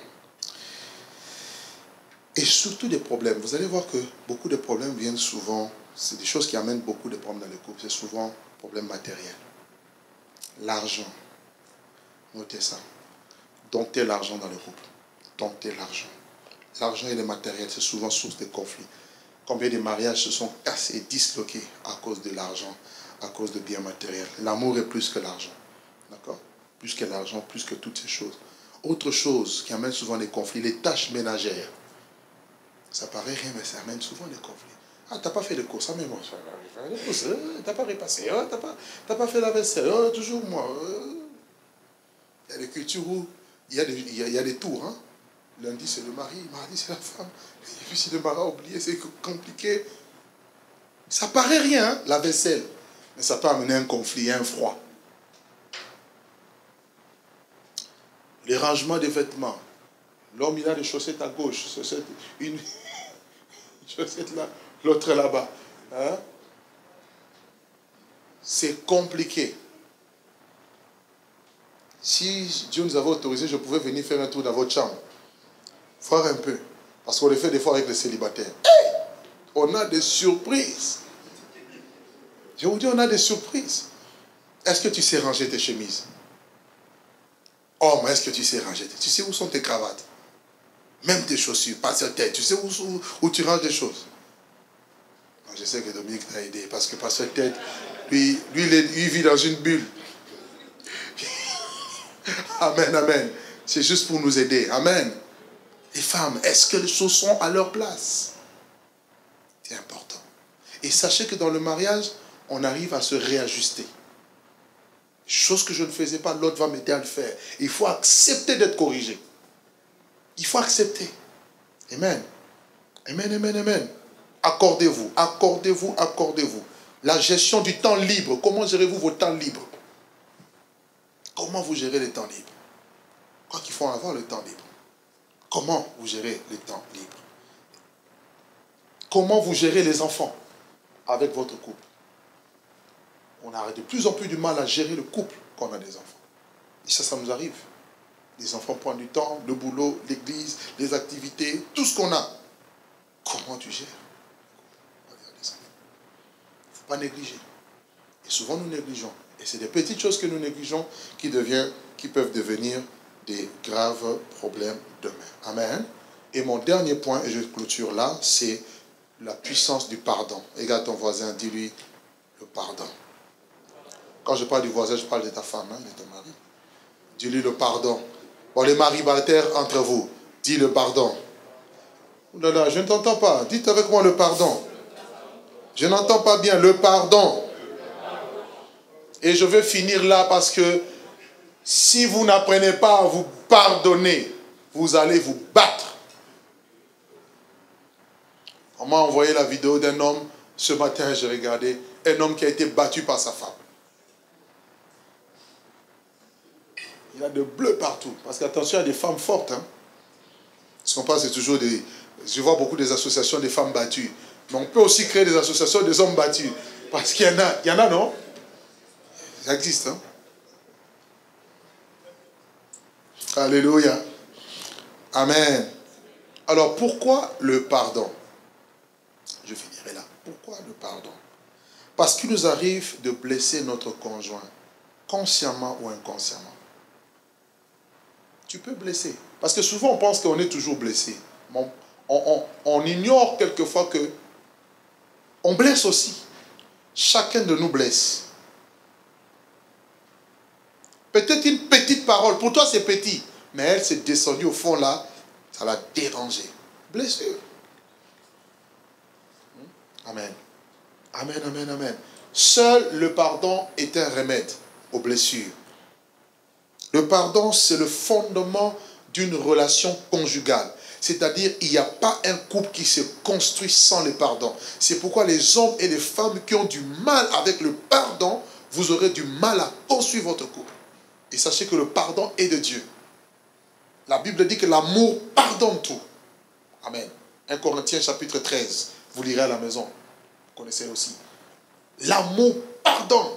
Et surtout des problèmes. Vous allez voir que beaucoup de problèmes viennent souvent, c'est des choses qui amènent beaucoup de problèmes dans les couples. C'est souvent problèmes matériels. L'argent. Notez ça. Dompter l'argent dans le couple. Dompter l'argent. L'argent et le matériel, c'est souvent source de conflits. Combien de mariages se sont cassés, disloqués à cause de l'argent, à cause de biens matériels. L'amour est plus que l'argent. D'accord? Plus que l'argent, plus que toutes ces choses. Autre chose qui amène souvent des conflits, les tâches ménagères. Ça paraît rien, mais ça amène souvent des conflits. Ah, t'as pas fait de courses, ah, mais moi, je vais faire des courses, euh, t'as pas repassé, oh, t'as pas, t'as pas fait la vaisselle, oh, toujours moi. Euh. Il y a des cultures où il y a des, il y a, il y a des tours. Hein. Lundi, c'est le mari, mardi, c'est la femme. Et puis, si le mari a oublié, c'est compliqué. Ça paraît rien, hein, la vaisselle. Mais ça peut amener un conflit, un froid. Les rangements des vêtements. L'homme, il a des chaussettes à gauche, chaussettes, une, une chaussette là, l'autre là-bas. Hein? C'est compliqué. Si Dieu nous avait autorisé, je pouvais venir faire un tour dans votre chambre. Voir un peu. Parce qu'on le fait des fois avec les célibataires. Hey! On a des surprises. Je vous dis, on a des surprises. Est-ce que tu sais ranger tes chemises? Oh, mais est-ce que tu sais ranger tes... Tu sais où sont tes cravates? Même tes chaussures, pas sur tête. Tu sais où, où, où tu ranges des choses? Non, je sais que Dominique t'a aidé. Parce que pas sur tête, lui, lui il, est, il vit dans une bulle. Amen, amen. C'est juste pour nous aider. Amen. Les femmes, est-ce que les choses sont à leur place? C'est important. Et sachez que dans le mariage, on arrive à se réajuster. Chose que je ne faisais pas, l'autre va m'aider à le faire. Il faut accepter d'être corrigé. Il faut accepter. Amen. Amen, amen, amen. Accordez-vous, accordez-vous, accordez-vous. La gestion du temps libre. Comment gérez-vous vos temps libres? Comment vous gérez les temps libres? Quoi qu'il faut avoir le temps libre. Comment vous gérez les temps libres? Comment vous gérez les enfants avec votre couple? On a de plus en plus du mal à gérer le couple quand on a des enfants. Et ça, ça nous arrive. Les enfants prennent du temps, le boulot, l'église, les activités, tout ce qu'on a. Comment tu gères? Il ne faut pas négliger. Et souvent, nous négligeons. Et c'est des petites choses que nous négligeons qui, devient, qui peuvent devenir des graves problèmes demain. Amen. Et mon dernier point, et je clôture là, c'est la puissance du pardon. Regarde ton voisin, dis-lui le pardon. Quand je parle du voisin, je parle de ta femme, hein, de ton mari. Dis-lui le pardon. Bon, les maribataires entre vous, dis le pardon. Oh là là, je ne t'entends pas. Dites avec moi le pardon. Je n'entends pas bien le pardon. Et je vais finir là parce que si vous n'apprenez pas à vous pardonner, vous allez vous battre. On m'a envoyé la vidéo d'un homme, ce matin j'ai regardé, un homme qui a été battu par sa femme. Il a de bleu partout. Parce qu'attention, il y a des femmes fortes. Hein. Ce qu'on passe, c'est toujours des... Je vois beaucoup des associations des femmes battues. Mais on peut aussi créer des associations des hommes battus. Parce qu'il y en a, il y en a, non? Ça existe, hein? Alléluia. Amen. Alors, pourquoi le pardon? Je finirai là. Pourquoi le pardon? Parce qu'il nous arrive de blesser notre conjoint, consciemment ou inconsciemment. Tu peux blesser. Parce que souvent, on pense qu'on est toujours blessé. On, on, on, on ignore quelquefois que on blesse aussi. Chacun de nous blesse. Peut-être une petite parole. Pour toi, c'est petit. Mais elle s'est descendue au fond là. Ça l'a dérangé. Blessure. Amen. Amen, amen, amen. Seul le pardon est un remède aux blessures. Le pardon, c'est le fondement d'une relation conjugale. C'est-à-dire, il n'y a pas un couple qui se construit sans le pardon. C'est pourquoi les hommes et les femmes qui ont du mal avec le pardon, vous aurez du mal à construire votre couple. Et sachez que le pardon est de Dieu. La Bible dit que l'amour pardonne tout. Amen. un Corinthiens chapitre treize. Vous lirez à la maison. Vous connaissez aussi. L'amour pardonne.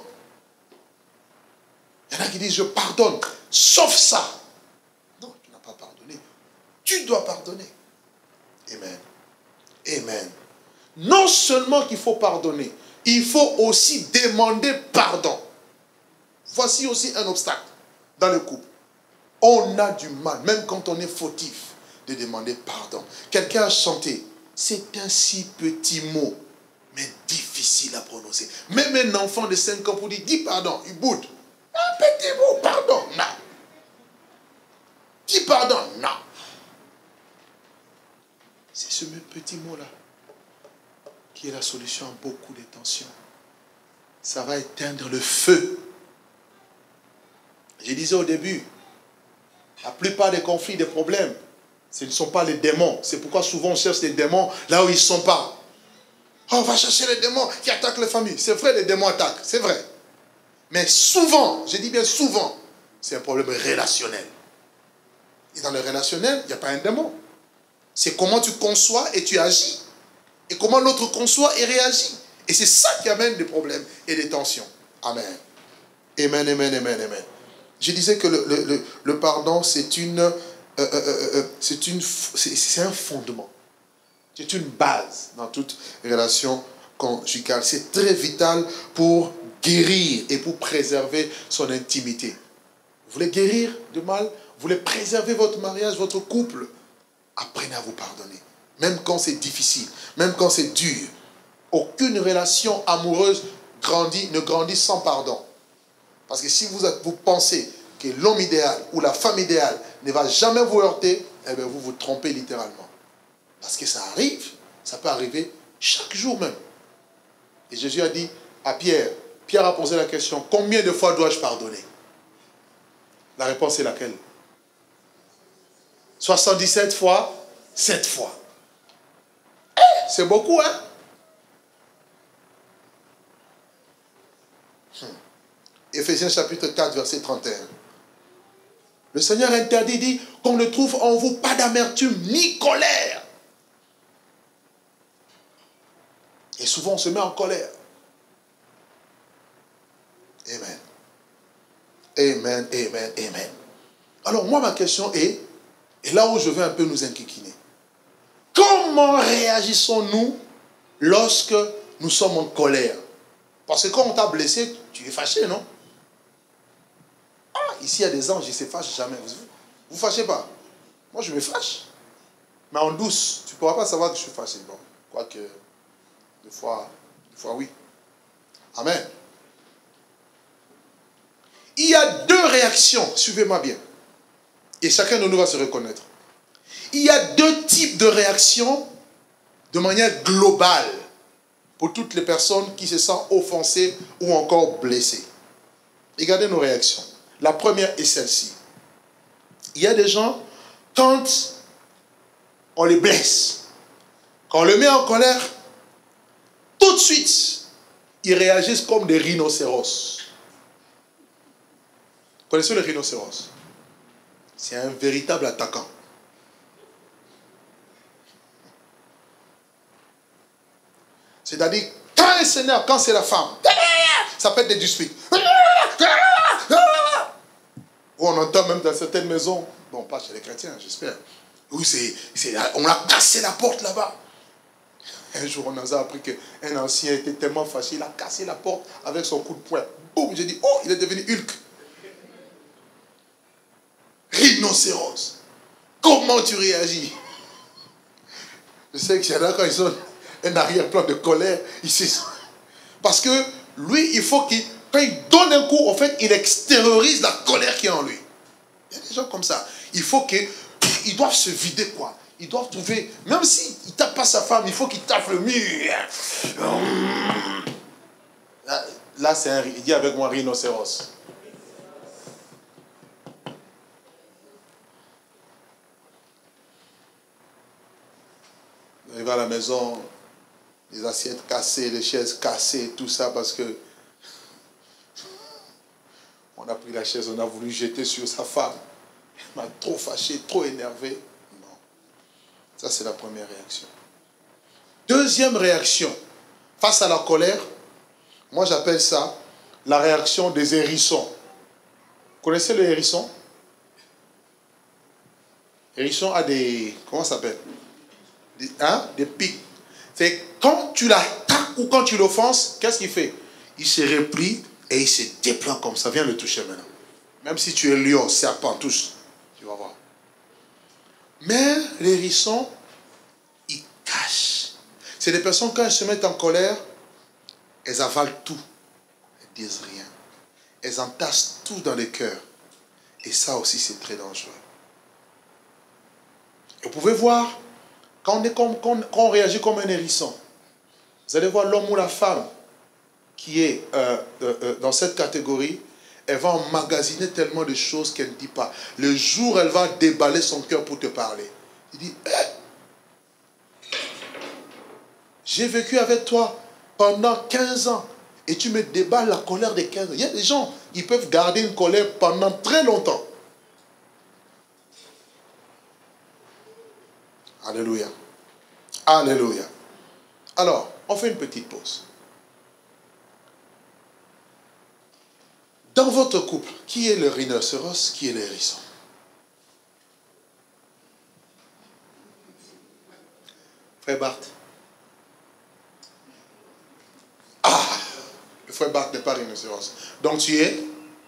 Il y en a qui disent, je pardonne. Sauf ça. Non, tu n'as pas pardonné. Tu dois pardonner. Amen. Amen. Non seulement qu'il faut pardonner, il faut aussi demander pardon. Voici aussi un obstacle dans le couple. On a du mal, même quand on est fautif, de demander pardon. Quelqu'un a chanté, c'est un si petit mot, mais difficile à prononcer. Même un enfant de cinq ans pour dire, dis pardon, il boude. Un petit mot, pardon, non. Dis pardon, non. C'est ce petit mot là, qui est la solution à beaucoup de tensions. Ça va éteindre le feu. Je disais au début, la plupart des conflits, des problèmes, ce ne sont pas les démons. C'est pourquoi souvent on cherche les démons là où ils ne sont pas. Oh, on va chercher les démons qui attaquent les familles. C'est vrai, les démons attaquent, c'est vrai. Mais souvent, je dis bien souvent, c'est un problème relationnel. Et dans le relationnel, il n'y a pas un démon. C'est comment tu conçois et tu agis. Et comment l'autre conçoit et réagit. Et c'est ça qui amène des problèmes et des tensions. Amen. Amen, amen, amen, amen. Je disais que le, le, le, le pardon, c'est une, euh, euh, euh, c'est une, c'est, c'est un fondement. C'est une base dans toute relation conjugale. C'est très vital pour guérir et pour préserver son intimité. Vous voulez guérir du mal? Vous voulez préserver votre mariage, votre couple? Apprenez à vous pardonner. Même quand c'est difficile, même quand c'est dur. Aucune relation amoureuse grandit, ne grandit sans pardon. Parce que si vous, vous pensez que l'homme idéal ou la femme idéale ne va jamais vous heurter, eh bien vous vous trompez littéralement. Parce que ça arrive, ça peut arriver chaque jour même. Et Jésus a dit à Pierre, Pierre a posé la question, combien de fois dois-je pardonner? La réponse est laquelle? soixante-dix-sept fois, sept fois. Eh, c'est beaucoup, hein? Hmm. Éphésiens chapitre quatre, verset trente et un. Le Seigneur interdit, dit, qu'on ne trouve en vous pas d'amertume ni colère. Et souvent, on se met en colère. Amen. Amen, amen, amen. Alors, moi, ma question est, et là où je vais un peu nous inquiéter, comment réagissons-nous lorsque nous sommes en colère? Parce que quand on t'a blessé, tu es fâché, non? Ah, ici, il y a des anges, ils ne se fâchent jamais. Vous ne vous fâchez pas? Moi, je me fâche. Mais en douce, tu ne pourras pas savoir que je suis fâché. Bon, quoique, des fois, des fois, oui. Amen. Il y a deux réactions, suivez-moi bien. Et chacun de nous va se reconnaître. Il y a deux types de réactions de manière globale pour toutes les personnes qui se sentent offensées ou encore blessées. Regardez nos réactions. La première est celle-ci. Il y a des gens, quand on les blesse, quand on les met en colère, tout de suite, ils réagissent comme des rhinocéros. Vous connaissez le rhinocéros? C'est un véritable attaquant. C'est-à-dire, quand il s'énerve, quand c'est la femme, ça peut être des disputes. Ou on entend même dans certaines maisons, bon, pas chez les chrétiens, j'espère, où c'est, c'est, on a cassé la porte là-bas. Un jour, on a appris qu'un ancien était tellement fâché, il a cassé la porte avec son coup de poing. Boum, j'ai dit, oh, il est devenu Hulk. Rhinocéros. Comment tu réagis? Je sais que y en a quand ils ont un arrière-plan de colère ici. Parce que lui, il faut qu'il, quand il donne un coup, en fait, il extériorise la colère qui est en lui. Il y a des gens comme ça. Il faut qu'ils doivent se vider, quoi. Ils doivent trouver, même s'il ne tape pas sa femme, il faut qu'il tape le mur. Là, là c'est un, il dit avec moi rhinocéros. Il va à la maison, les assiettes cassées, les chaises cassées, tout ça parce que on a pris la chaise, on a voulu jeter sur sa femme. Elle m'a trop fâché, trop énervé. Non. Ça, c'est la première réaction. Deuxième réaction, face à la colère, moi j'appelle ça la réaction des hérissons. Vous connaissez le hérisson? Hérisson a des... Comment ça s'appelle? Des, hein, des pics. C'est quand tu l'attaques ou quand tu l'offenses, qu'est-ce qu'il fait? Il se replie et il se déploie comme ça. Viens le toucher maintenant. Même si tu es lion, serpent, touche. Tu vas voir. Mais les hérissons, ils cachent. C'est des personnes, quand elles se mettent en colère, elles avalent tout. Elles disent rien. Elles entassent tout dans le cœur. Et ça aussi, c'est très dangereux. Et vous pouvez voir, Quand on, est comme, quand, quand on réagit comme un hérisson, vous allez voir l'homme ou la femme qui est euh, euh, euh, dans cette catégorie, elle va emmagasiner tellement de choses qu'elle ne dit pas. Le jour où elle va déballer son cœur pour te parler, il dit, eh, j'ai vécu avec toi pendant quinze ans et tu me déballes la colère de quinze ans. Il y a des gens, ils peuvent garder une colère pendant très longtemps. Alléluia. Alléluia. Alors, on fait une petite pause. Dans votre couple, qui est le rhinocéros, qui est le hérisson? Frère Bart. Ah, le frère Bart n'est pas rhinocéros. Donc tu es?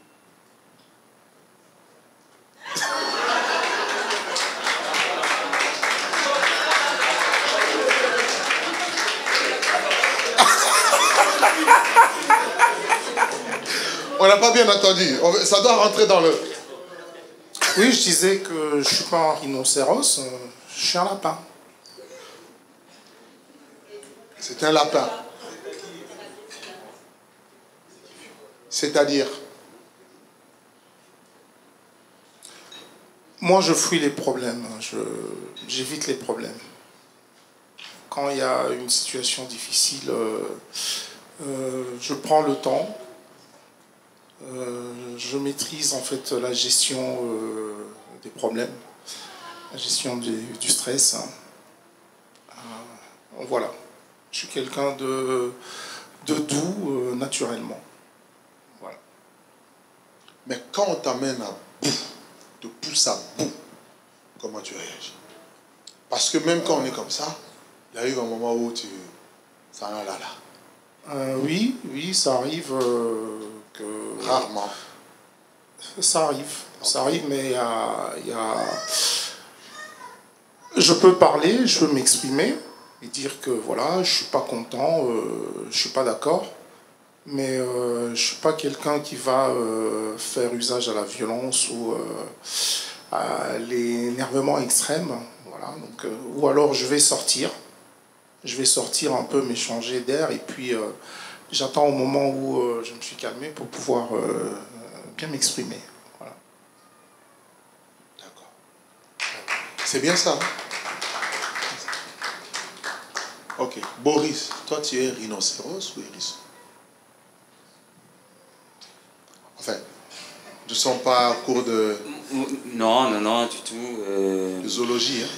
On n'a pas bien entendu. Ça doit rentrer dans le... Oui, je disais que je ne suis pas un rhinocéros, je suis un lapin. C'est un lapin. C'est-à-dire? Moi, je fuis les problèmes. Je, j'évite les problèmes. Quand il y a une situation difficile, euh, euh, je prends le temps. Euh, je maîtrise en fait la gestion euh, des problèmes, la gestion du, du stress. Euh, voilà. Je suis quelqu'un de, de doux euh, naturellement. Voilà. Mais quand on t'amène à bout, te pousse à bout, comment tu réagis? Parce que même quand on est comme ça, il arrive un moment où tu... ça en a là là. Euh, oui, oui, ça arrive euh, que... Rarement. Ça arrive, okay. Ça arrive, mais il y a, y a... Je peux parler, je peux m'exprimer et dire que voilà, je suis pas content, euh, je suis pas d'accord, mais euh, je suis pas quelqu'un qui va euh, faire usage à la violence ou euh, à l'énervement extrême, voilà. Donc, euh, ou alors je vais sortir. Je vais sortir un peu, m'échanger d'air, et puis euh, j'attends au moment où euh, je me suis calmé pour pouvoir euh, bien m'exprimer. Voilà. D'accord. C'est bien ça. Hein? Ok. Boris, toi tu es rhinocéros ou hérisson? Enfin, ne sont pas en cours de... Non, non, non, du tout. Euh... De zoologie, hein?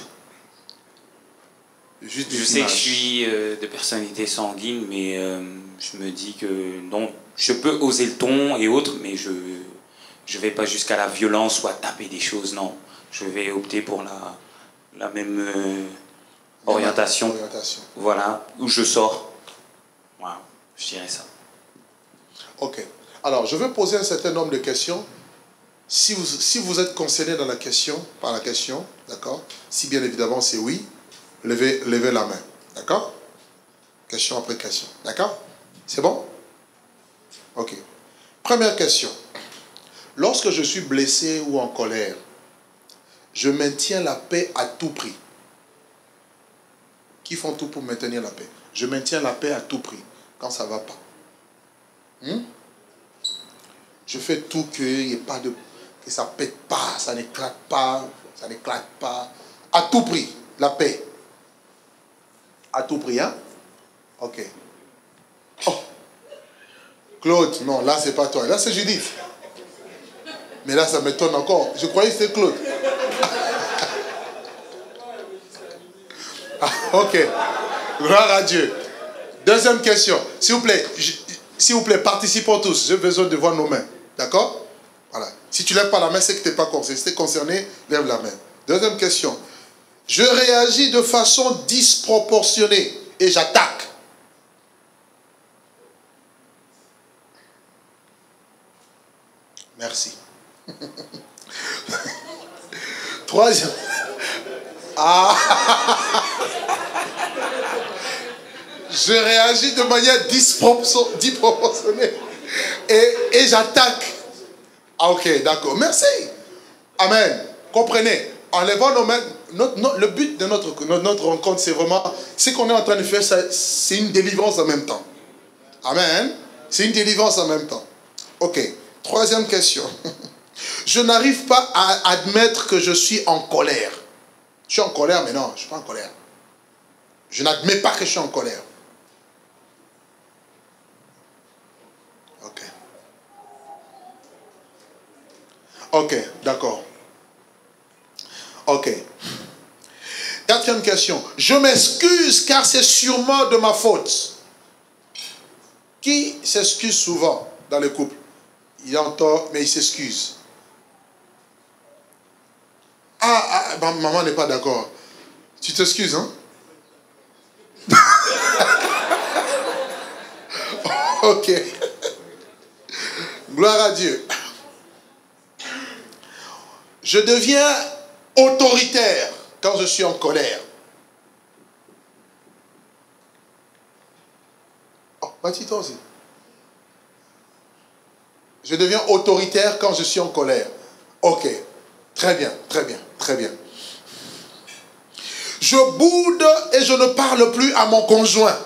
Juste je sais que je suis euh, de personnalité sanguine, mais euh, je me dis que non, je peux oser le ton et autres, mais je je vais pas jusqu'à la violence ou à taper des choses, non. Je vais opter pour la, la même euh, orientation. orientation. Voilà, où je sors. Voilà, je dirais ça. Ok. Alors, je vais poser un certain nombre de questions. Si vous, si vous êtes concerné dans la question, par la question, d'accord? Si bien évidemment c'est oui, Levez, levez la main. D'accord? Question après question. D'accord? C'est bon? Ok. Première question. Lorsque je suis blessé ou en colère, je maintiens la paix à tout prix. Qui font tout pour maintenir la paix? Je maintiens la paix à tout prix, quand ça ne va pas. Hmm? Je fais tout qu'il n'y ait pas de... que ça ne pète pas, ça n'éclate pas, ça n'éclate pas. À tout prix, la paix. À tout prix, hein? Ok. Oh. Claude, non, là, c'est pas toi. Là, c'est Judith. Mais là, ça m'étonne encore. Je croyais que c'était Claude. Ah, ok. Gloire à Dieu. Deuxième question. S'il vous plaît, s'il vous plaît, participons tous. J'ai besoin de voir nos mains. D'accord? Voilà. Si tu ne lèves pas la main, c'est que tu n'es pas concerné. Si tu es concerné, lève la main. Deuxième question. Je réagis de façon disproportionnée et j'attaque. Merci. Troisième. Ah. Je réagis de manière disproportionnée et, et j'attaque. Ah, ok, d'accord. Merci. Amen. Comprenez. En levant nos mains, notre, notre, le but de notre, notre rencontre, c'est vraiment, ce qu'on est en train de faire, c'est une délivrance en même temps. Amen. C'est une délivrance en même temps. Ok. Troisième question. Je n'arrive pas à admettre que je suis en colère. Je suis en colère, mais non, je ne suis pas en colère. Je n'admets pas que je suis en colère. Ok. Ok, d'accord. Ok. Quatrième question. Je m'excuse car c'est sûrement de ma faute. Qui s'excuse souvent dans le couple? Il est en tort, mais il s'excuse. Ah, ah, maman n'est pas d'accord. Tu t'excuses, hein? Ok. Gloire à Dieu. Je deviens autoritaire quand je suis en colère. Oh, vas-y toi aussi. Je deviens autoritaire quand je suis en colère. Ok. Très bien, très bien, très bien. Je boude et je ne parle plus à mon conjoint.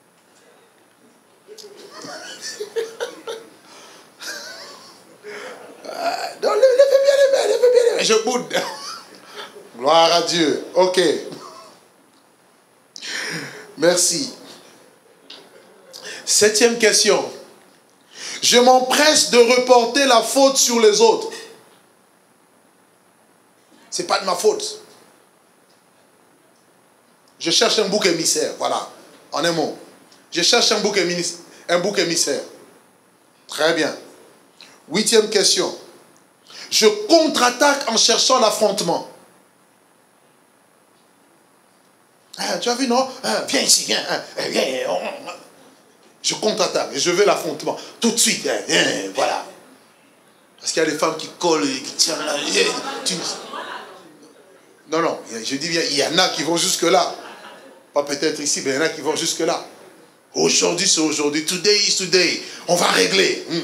Non, le, le fais bien les mains, le fais bien les mains. Je boude. Gloire à Dieu. Ok. Merci. Septième question. Je m'empresse de reporter la faute sur les autres. C'est pas de ma faute. Je cherche un bouc émissaire. Voilà. En un mot. Je cherche un bouc émissaire. Un bouc émissaire. Très bien. Huitième question. Je contre-attaque en cherchant l'affrontement. Ah, tu as vu, non? Ah, viens ici, viens. Ah, viens. Je contre-attaque et je veux l'affrontement. Tout de suite. Hein, hein, voilà. Parce qu'il y a des femmes qui collent et qui tirent là. Tu... Non, non. Je dis bien, il y en a qui vont jusque-là. Pas peut-être ici, mais il y en a qui vont jusque-là. Aujourd'hui, c'est aujourd'hui. Today is today. On va régler. Hmm.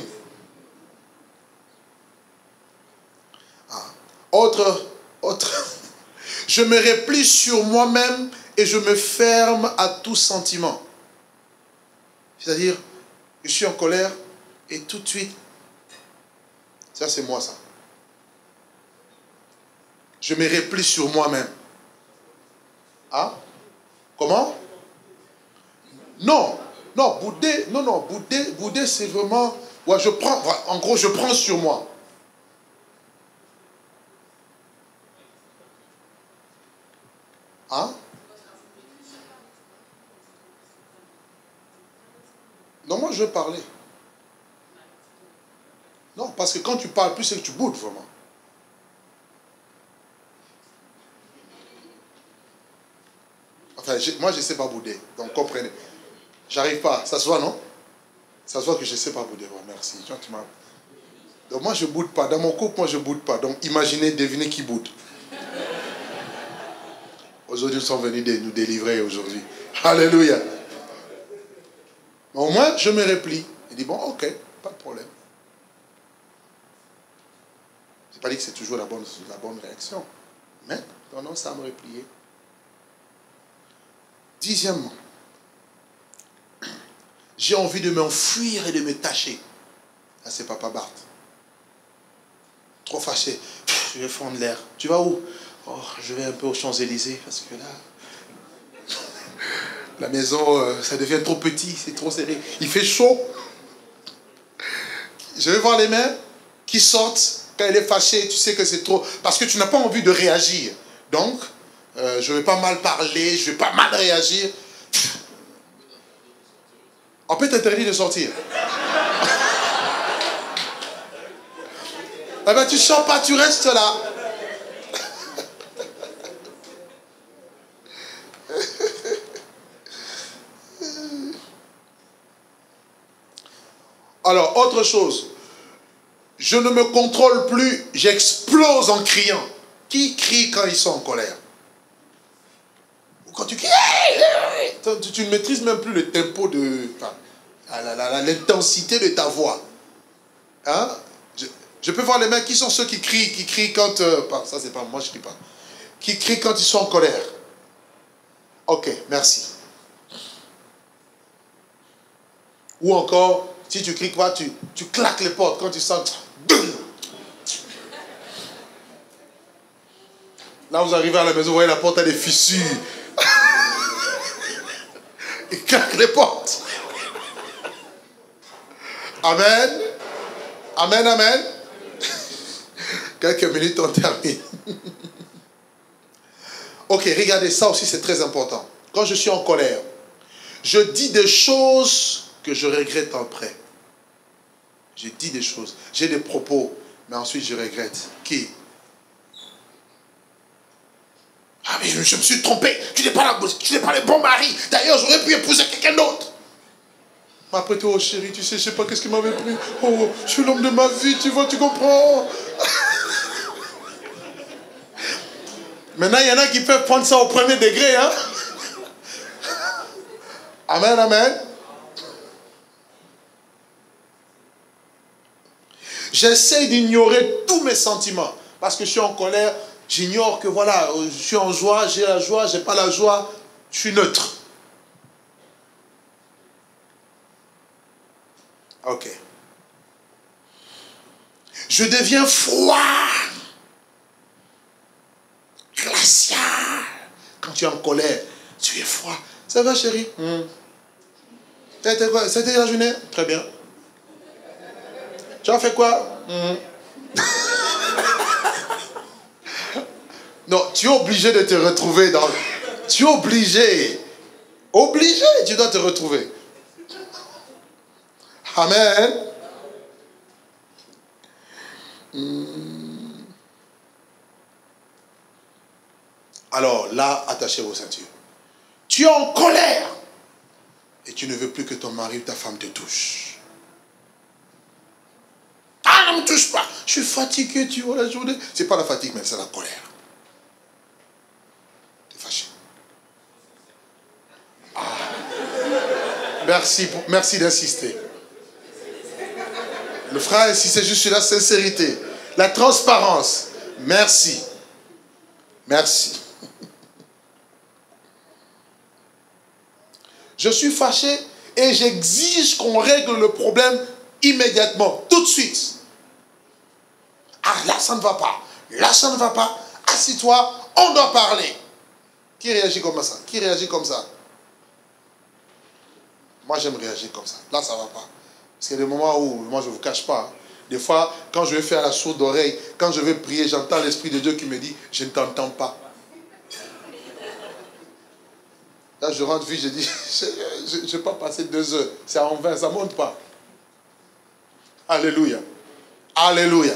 Ah. Autre, autre. Je me replie sur moi-même et je me ferme à tout sentiment. C'est-à-dire, je suis en colère et tout de suite, ça c'est moi ça. Je me replie sur moi-même. Ah? Comment? Non, non, bouder, non, non, bouder, bouder c'est vraiment, ouais, je prends, en gros, je prends sur moi. Hein? Non, moi je veux parler. Non, parce que quand tu parles plus, c'est que tu boudes vraiment. Enfin, moi je ne sais pas bouder, donc comprenez. J'arrive pas, ça se voit, non? Ça se voit que je ne sais pas bouder. Bon, merci. Donc moi je ne boude pas. Dans mon couple, moi je ne boude pas. Donc imaginez, devinez qui boude. Aujourd'hui, ils sont venus de nous délivrer aujourd'hui. Alléluia. Au moins, je me replie. Il dit, bon, ok, pas de problème. Je n'ai pas dit que c'est toujours la bonne, la bonne réaction. Mais, non, non, ça me replier. Dixièmement, j'ai envie de m'enfuir et de me tacher. Là, c'est Papa Bart. Trop fâché. Je vais fondre l'air. Tu vas où? Oh, je vais un peu aux Champs-Élysées parce que là, la maison, euh, ça devient trop petit, c'est trop serré. Il fait chaud. Je vais voir les mains qui sortent. Quand elle est fâchée, tu sais que c'est trop. Parce que tu n'as pas envie de réagir. Donc, euh, je ne vais pas mal parler, je ne vais pas mal réagir. On peut t'interdire de sortir. Eh bien, tu ne sors pas, tu restes là. Alors, autre chose. Je ne me contrôle plus, j'explose en criant. Qui crie quand ils sont en colère? Ou quand tu cries, tu, tu ne maîtrises même plus le tempo de... Enfin, l'intensité de ta voix. Hein? Je, je peux voir les mecs qui sont ceux qui crient, qui crient quand... Euh, ça, c'est pas moi, je ne crie pas. qui crient quand ils sont en colère. Ok, merci. Ou encore, si tu cries pas, tu, tu claques les portes quand tu sens... Là, vous arrivez à la maison, vous voyez la porte a des fissures. Il claque les portes. Amen. Amen, amen. Quelques minutes, on termine. Ok, regardez, ça aussi c'est très important. Quand je suis en colère, je dis des choses que je regrette après. Je dis des choses. J'ai des propos, mais ensuite je regrette. Qui? Ah, mais je, je me suis trompé. Tu n'es pas, la, tu n'es pas le bon mari. D'ailleurs, j'aurais pu épouser quelqu'un d'autre. Après tout, oh chérie, tu sais, je ne sais pas qu'est-ce qui m'avait pris. Oh, je suis l'homme de ma vie, tu vois, tu comprends. Maintenant, il y en a qui peuvent prendre ça au premier degré. Hein? Amen, amen. J'essaie d'ignorer tous mes sentiments. Parce que je suis en colère, j'ignore que voilà, je suis en joie, j'ai la joie, je n'ai pas la joie, je suis neutre. Ok. Je deviens froid. Glacial. Quand tu es en colère, tu es froid. Ça va, chérie? mm. C'était quoi? C'était la journée? Très bien. Tu as fait quoi? mm. Non, tu es obligé de te retrouver dans... Tu es obligé. Obligé, tu dois te retrouver. Amen. Alors là, attachez vos ceintures. Tu es en colère et tu ne veux plus que ton mari ou ta femme te touche. Ah, ne me touche pas. Je suis fatigué, tu vois, la journée. C'est pas la fatigue, mais c'est la colère. Tu es fâché. Ah. Merci, merci d'insister. Le frère insiste juste sur la sincérité, la transparence. Merci. Merci. Je suis fâché et j'exige qu'on règle le problème immédiatement, tout de suite. Ah, là, ça ne va pas. Là, ça ne va pas. Assis-toi, on doit parler. Qui réagit comme ça? Qui réagit comme ça? Moi, j'aime réagir comme ça. Là, ça ne va pas. Parce qu'il y a des moments où, moi, je ne vous cache pas. Des fois, quand je vais faire la sourde oreille, quand je vais prier, j'entends l'Esprit de Dieu qui me dit, je ne t'entends pas. Là, je rentre vite, je dis, je ne vais pas passer deux heures. C'est en vain, ça ne monte pas. Alléluia. Alléluia.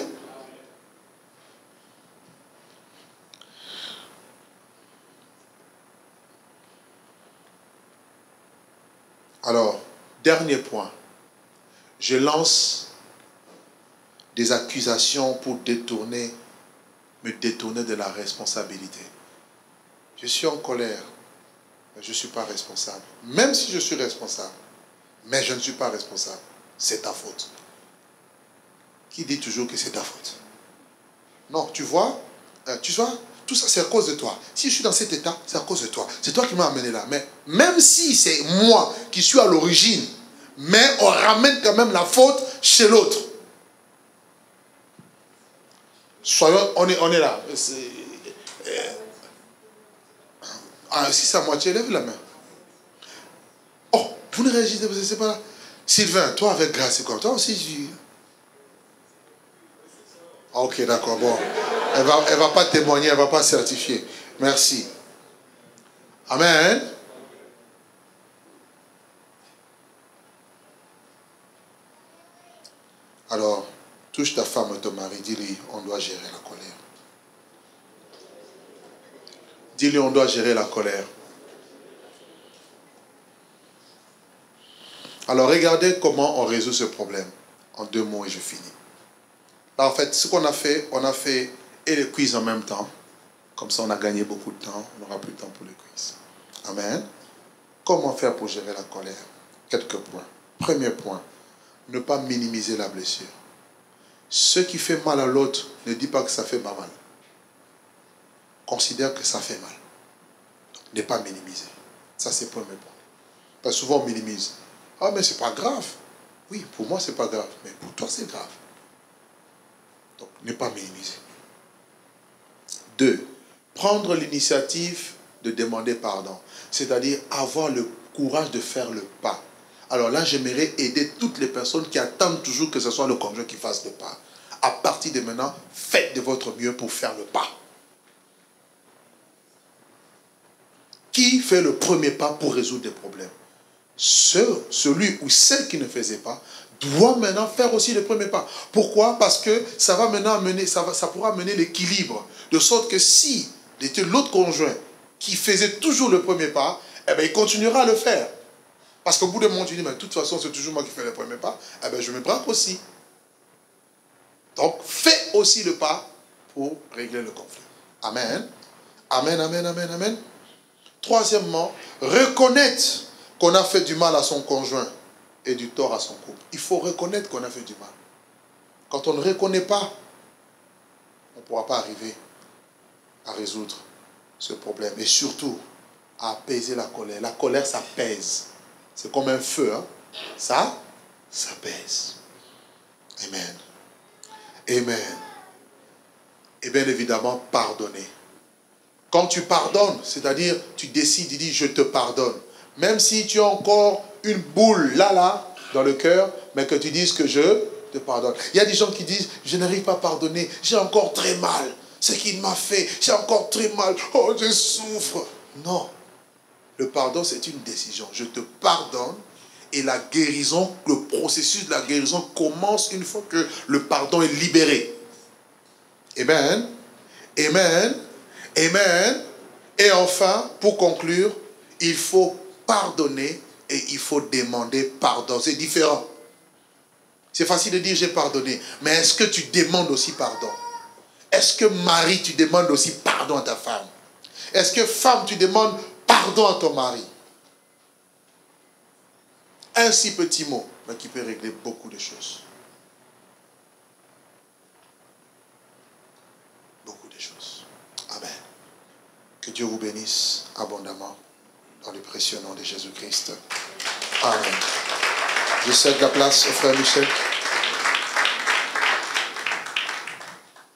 Alors, dernier point. Je lance des accusations pour détourner, me détourner de la responsabilité. Je suis en colère, mais je ne suis pas responsable. Même si je suis responsable, mais je ne suis pas responsable. C'est ta faute. Qui dit toujours que c'est ta faute? Non, tu vois, euh, tu vois, tout ça c'est à cause de toi. Si je suis dans cet état, c'est à cause de toi. C'est toi qui m'as amené là. Mais même si c'est moi qui suis à l'origine, mais on ramène quand même la faute chez l'autre. Soyons, on est, on est là. Euh, ah, si c'est à moitié, lève la main. Oh, vous ne réagissez pas, c'est pas là. Sylvain, toi avec grâce, c'est comme toi aussi. Je... Ah, ok, d'accord, bon. Elle ne va, elle va pas témoigner, elle ne va pas certifier. Merci. Amen. Alors, touche ta femme ou ton mari, dis-lui, on doit gérer la colère. Dis-lui, on doit gérer la colère. Alors, regardez comment on résout ce problème. En deux mots et je finis. Là, en fait, ce qu'on a fait, on a fait et les quiz en même temps. Comme ça, on a gagné beaucoup de temps. On n'aura plus de temps pour les quiz. Amen. Comment faire pour gérer la colère? Quelques points. Premier point, ne pas minimiser la blessure. Ce qui fait mal à l'autre, ne dis pas que ça fait pas mal. considère que ça fait mal. Ne pas minimiser. Ça, c'est le premier point. Parce que souvent, on minimise. Ah, mais c'est pas grave. Oui, pour moi, c'est pas grave. Mais pour toi, c'est grave. Donc, ne pas minimiser. Deux, prendre l'initiative de demander pardon. C'est-à-dire avoir le courage de faire le pas. Alors là, j'aimerais aider toutes les personnes qui attendent toujours que ce soit le conjoint qui fasse le pas. À partir de maintenant, faites de votre mieux pour faire le pas. Qui fait le premier pas pour résoudre des problèmes? Ce, celui ou celle qui ne faisait pas doit maintenant faire aussi le premier pas. Pourquoi? Parce que ça va maintenant amener, ça, va, ça pourra amener l'équilibre. De sorte que si c'était l'autre conjoint qui faisait toujours le premier pas, eh bien, il continuera à le faire. Parce qu'au bout d'un moment, tu dis, mais de toute façon, c'est toujours moi qui fais le premier pas, eh bien, je me braque aussi. Donc, fais aussi le pas pour régler le conflit. Amen. Amen, amen, amen, amen. Troisièmement, reconnaître qu'on a fait du mal à son conjoint et du tort à son couple. Il faut reconnaître qu'on a fait du mal. Quand on ne reconnaît pas, on ne pourra pas arriver à résoudre ce problème. Et surtout, à apaiser la colère. La colère, ça pèse. C'est comme un feu. Hein? Ça, ça pèse. Amen. Amen. Et bien évidemment, pardonner. Quand tu pardonnes, c'est-à-dire, tu décides, tu dis, je te pardonne. Même si tu as encore une boule là, là, dans le cœur, mais que tu dises que je te pardonne. Il y a des gens qui disent, je n'arrive pas à pardonner, j'ai encore très mal. Ce qu'il m'a fait, j'ai encore très mal. Oh, je souffre. Non. Le pardon, c'est une décision. Je te pardonne et la guérison, le processus de la guérison commence une fois que le pardon est libéré. Amen. Amen. Amen. Et enfin, pour conclure, il faut pardonner et il faut demander pardon. C'est différent. C'est facile de dire j'ai pardonné. Mais est-ce que tu demandes aussi pardon? Est-ce que mari, tu demandes aussi pardon à ta femme? Est-ce que femme, tu demandes pardon à ton mari? Un si petit mot, mais qui peut régler beaucoup de choses. Beaucoup de choses. Amen. Que Dieu vous bénisse abondamment dans le précieux nom de Jésus-Christ. Amen. Je cède la place au frère Michel.